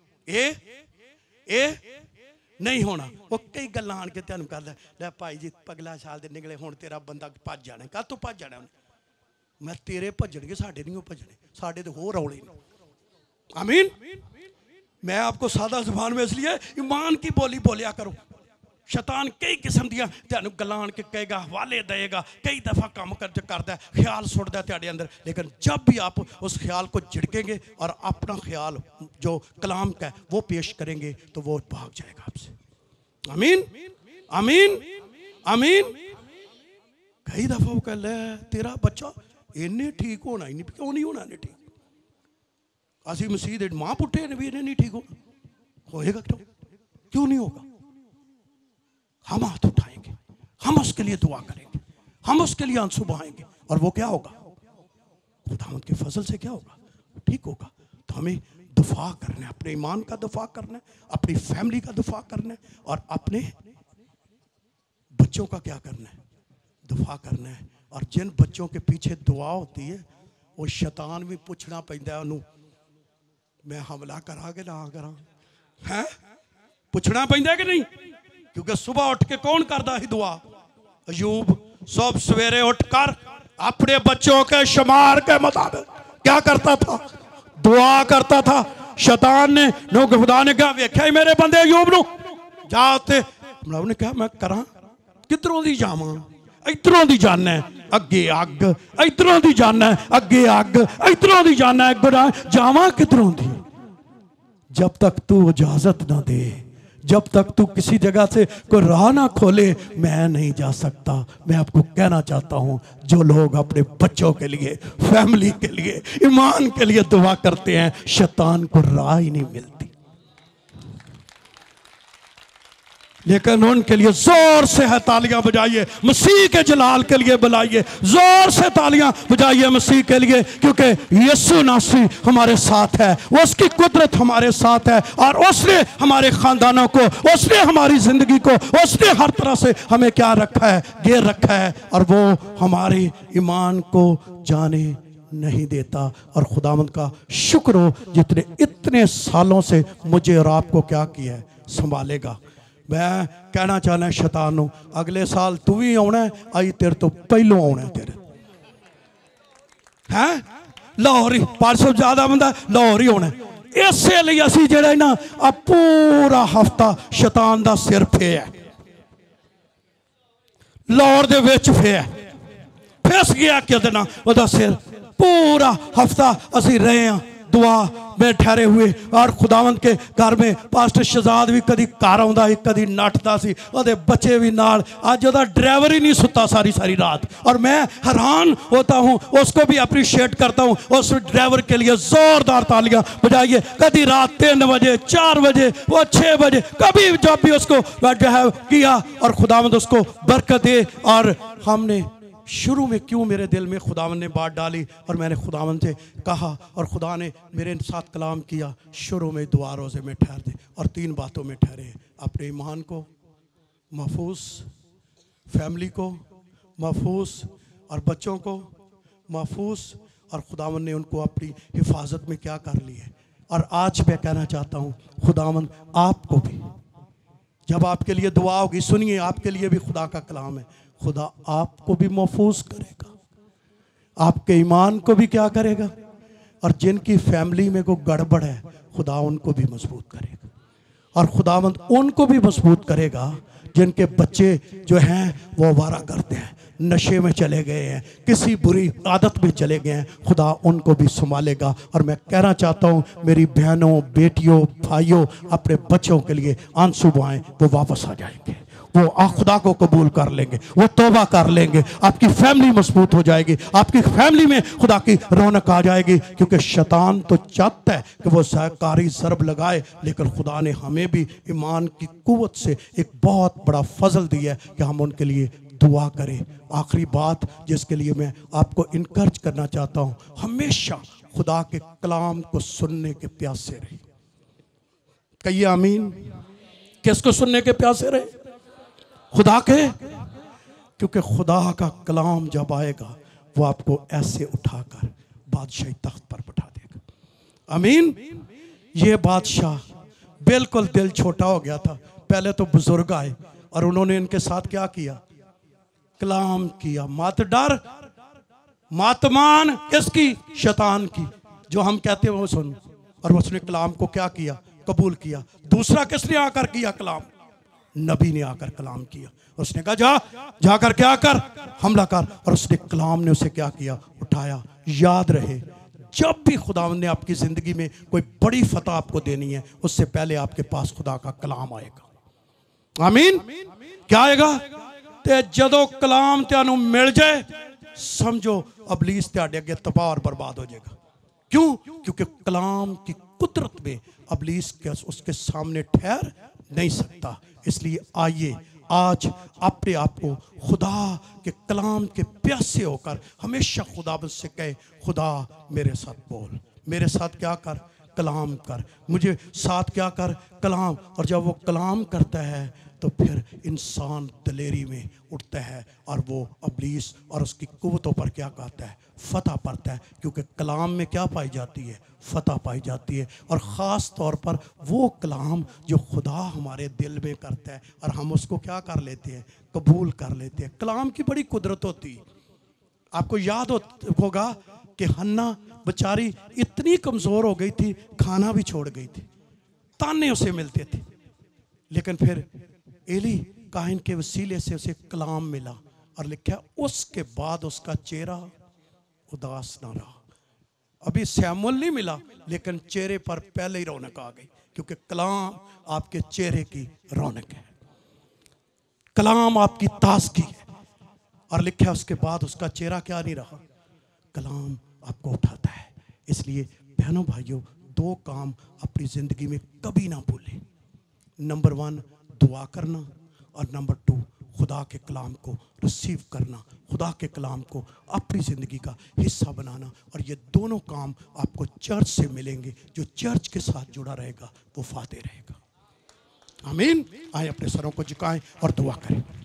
ये नहीं होना। वो कई गल् आन के तेन कर लै भाई जी पगला साल दे निकले, हुण तेरा बंदा भज जाना, कल तू भज जाना। मैं तेरे भजने, साडे नहीं भजने, साडे तो होर रौले ने। आमीन। मैं आपको सादा जुबान में इसलिए ईमान की बोली बोलिया करो। शैतान कई किस्म दियां तेन गल्लां आन के कहेगा, हवाले देगा, कई दफ़ा काम करता है, ख्याल सुटता है तेरे अंदर। लेकिन जब भी आप उस ख्याल को झिड़केंगे और अपना ख्याल जो कलाम का है वो पेश करेंगे तो वो भाग जाएगा आपसे। आमीन, आमीन, आमीन। कई दफ़ा वो कह ले तेरा बच्चा इन्हें ठीक होना ही नहीं, क्यों नहीं होना इन्हें ठीक, असी मसीह दे मां पुट्ठे ने भी इन्हें नहीं ठीक होएगा, क्यों नहीं होगा। हम हाथ उठाएंगे, हम उसके लिए दुआ करेंगे, हम उसके लिए आंसू बहाएंगे, और वो क्या होगा? खुदावंद के फजल से क्या होगा? ठीक होगा। तो हमें दफा करना है, अपने ईमान का दफा करना है, अपनी फैमिली का दफा करना है, और अपने बच्चों का क्या करना है? दफा करना है। और जिन बच्चों के पीछे दुआ होती है वो शैतान भी पूछना पैदा है उन्होंने, मैं हमला करा के ना करा है, पूछना पैदा है कि नहीं? क्योंकि सुबह उठ के कौन करता ही दुआ? अयूब सब सवेरे उठकर अपने बच्चों के शुमार के मुताबिक क्या करता था? दुआ करता था। शैतान ने खुदा ने कहा वेख्या मेरे बंदे अयूब नु जाते, ने कहा मैं करा किधरों दी जावां, इधरों दी जाना है अगे अग, इधरों दी जाना है अगे अग, इधरों दी जाना है जावां किधरों दी? जब तक तू इजाजत ना दे, जब तक तू किसी जगह से कोई राह ना खोले, मैं नहीं जा सकता। मैं आपको कहना चाहता हूं, जो लोग अपने बच्चों के लिए, फैमिली के लिए, ईमान के लिए दुआ करते हैं, शैतान को राह ही नहीं मिलती। लेकिन उनके लिए जोर से है तालियां बजाइए, मसीह के जलाल के लिए बुलाइए, जोर से तालियां बजाइए मसीह के लिए, क्योंकि यीशु नासी हमारे साथ है, उसकी कुदरत हमारे साथ है, और उसने हमारे खानदानों को, उसने हमारी जिंदगी को, उसने हर तरह से हमें क्या रखा है? घेर रखा है, और वो हमारे ईमान को जाने नहीं देता। और खुदावंद का शुक्र हो जितने इतने सालों से मुझे और आपको क्या किया है, संभालेगा। मैं कहना चाहना शैतान नूं, अगले साल तू भी आना है, आई तेरे तो पहलों आना है तेरे है लाहौर ही 500 ज्यादा बंदा लाहौर ही होना है। इसलिए असी जेड़ा ना पूरा हफ्ता शैतान दा सिर फे है, लाहौर दे विच फे है, फिस गया कितना वदा सिर। पूरा हफ्ता असी रहे हैं दुआ में ठहरे हुए, और खुदावंद के घर में पास्टर शहजाद भी कदी घर आउंदा सी, कदी नठदा सी, ओदे बच्चे भी नाल। अज ओदा ड्राइवर ही नहीं सुता सारी सारी रात, और मैं हैरान होता हूँ, उसको भी अप्रिशिएट करता हूँ। उस ड्राइवर के लिए जोरदार तालियां बजाइए। कभी रात 3 बजे, 4 बजे, वो 6 बजे, कभी जब भी उसको जो है किया, और खुदावंद उसको बरकत दे। और हमने शुरू में क्यों मेरे दिल में खुदावन ने बात डाली, और मैंने खुदावन से कहा, और खुदा ने मेरे साथ कलाम किया, शुरू में दुआ रोज़े में ठहर दे, और 3 बातों में ठहरे, अपने ईमान को महफूज, फैमिली को महफूज, और बच्चों को महफूज। और खुदावन ने उनको अपनी हिफाजत में क्या कर लिया। और आज मैं कहना चाहता हूँ, खुदावन आपको भी, जब आपके लिए दुआ होगी, सुनिए, आपके लिए भी खुदा का कलाम है, खुदा आपको भी महफूज करेगा, आपके ईमान को भी क्या करेगा, और जिनकी फैमिली में कोई गड़बड़ है खुदा उनको भी मजबूत करेगा, और खुदावंद उनको भी मजबूत करेगा जिनके बच्चे जो हैं वो वारा करते हैं, नशे में चले गए हैं, किसी बुरी आदत में चले गए हैं, खुदा उनको भी संभालेगा। और मैं कहना चाहता हूँ, मेरी बहनों, बेटियों, भाइयों, अपने बच्चों के लिए आंसू बहाएं, वो वापस आ जाएंगे, वो खुदा को कबूल कर लेंगे, वो तौबा कर लेंगे, आपकी फैमिली मजबूत हो जाएगी, आपकी फैमिली में खुदा की रौनक आ जाएगी। क्योंकि शैतान तो चाहता है कि वो सहकारी ज़रब लगाए, लेकिन खुदा ने हमें भी ईमान की कुव्वत से एक बहुत बड़ा फजल दिया है कि हम उनके लिए दुआ करें। आखिरी बात जिसके लिए मैं आपको इनकरेज करना चाहता हूँ, हमेशा खुदा के कलाम को सुनने के प्यासे रहे। कहिए आमीन। किसको सुनने के प्यासे रहे? खुदा के। क्योंकि खुदा का कलाम जब आएगा वो आपको ऐसे उठाकर बादशाही तख्त पर बैठा देगा। आमीन। ये बादशाह बिल्कुल दिल छोटा हो गया था। पहले तो बुजुर्ग आए और उन्होंने इनके साथ क्या किया? कलाम किया। मत डर मत मान, किसकी? शैतान की। जो हम कहते हैं वो सुन। और उसने कलाम को क्या किया? कबूल किया। दूसरा किसने आकर किया कलाम? नबी ने आकर कलाम किया। उसने कहा जा जाकर क्या कर? हमला कर। और उसने कलाम ने उसे क्या किया? उठाया। याद रहे, जब भी खुदावंद ने आपकी जिंदगी में कोई बड़ी फतह आपको देनी है, उससे पहले आपके पास खुदा का कलाम आएगा। आमीन। क्या आएगा? ते जदों कलाम त्यानू मिल जाए, समझो अबलीस त्याडे अगे तबाह और बर्बाद हो जाएगा। क्यों? क्योंकि कलाम की कुदरत में अबलीस के उसके सामने ठहर नहीं सकता। इसलिए आइए आज अपने आप को खुदा के कलाम के प्यासे होकर हमेशा खुदा से कहे, खुदा मेरे साथ बोल, मेरे साथ क्या कर, कलाम कर, मुझे साथ क्या कर, कलाम। और जब वो कलाम करता है तो फिर इंसान दलेरी में उठता है और वो इब्लीस और उसकी कुव्वतों पर क्या कहता है, फतह पाता है। क्योंकि कलाम में क्या पाई जाती है, फतह पाई जाती है। और ख़ास तौर पर वो कलाम जो खुदा हमारे दिल में करता है और हम उसको क्या कर लेते हैं, कबूल कर लेते हैं। कलाम की बड़ी कुदरत होती है। आपको याद होगा कि हन्ना बेचारी इतनी कमज़ोर हो गई थी, खाना भी छोड़ गई थी, ताने उसे मिलते थे, लेकिन फिर एली काहिन के वसीले से उसे कलाम मिला और लिखा उसके बाद उसका चेहरा उदास ना रहा। अभी सैमुअल नहीं मिला, लेकिन चेहरे पर पहले ही रौनक आ गई, क्योंकि कलाम आपके चेहरे की रौनक है, कलाम आपकी ताजगी है। और लिखा उसके बाद उसका चेहरा क्या नहीं रहा, कलाम आपको उठाता है। इसलिए बहनों भाइयों, दो काम अपनी ज़िंदगी में कभी ना भूलें। नंबर 1 दुआ करना, और नंबर 2 खुदा के कलाम को रिसीव करना, खुदा के कलाम को अपनी ज़िंदगी का हिस्सा बनाना। और ये दोनों काम आपको चर्च से मिलेंगे। जो चर्च के साथ जुड़ा रहेगा वो फाते रहेगा। आमीन। आए अपने सरों को झुकाएं और दुआ करें।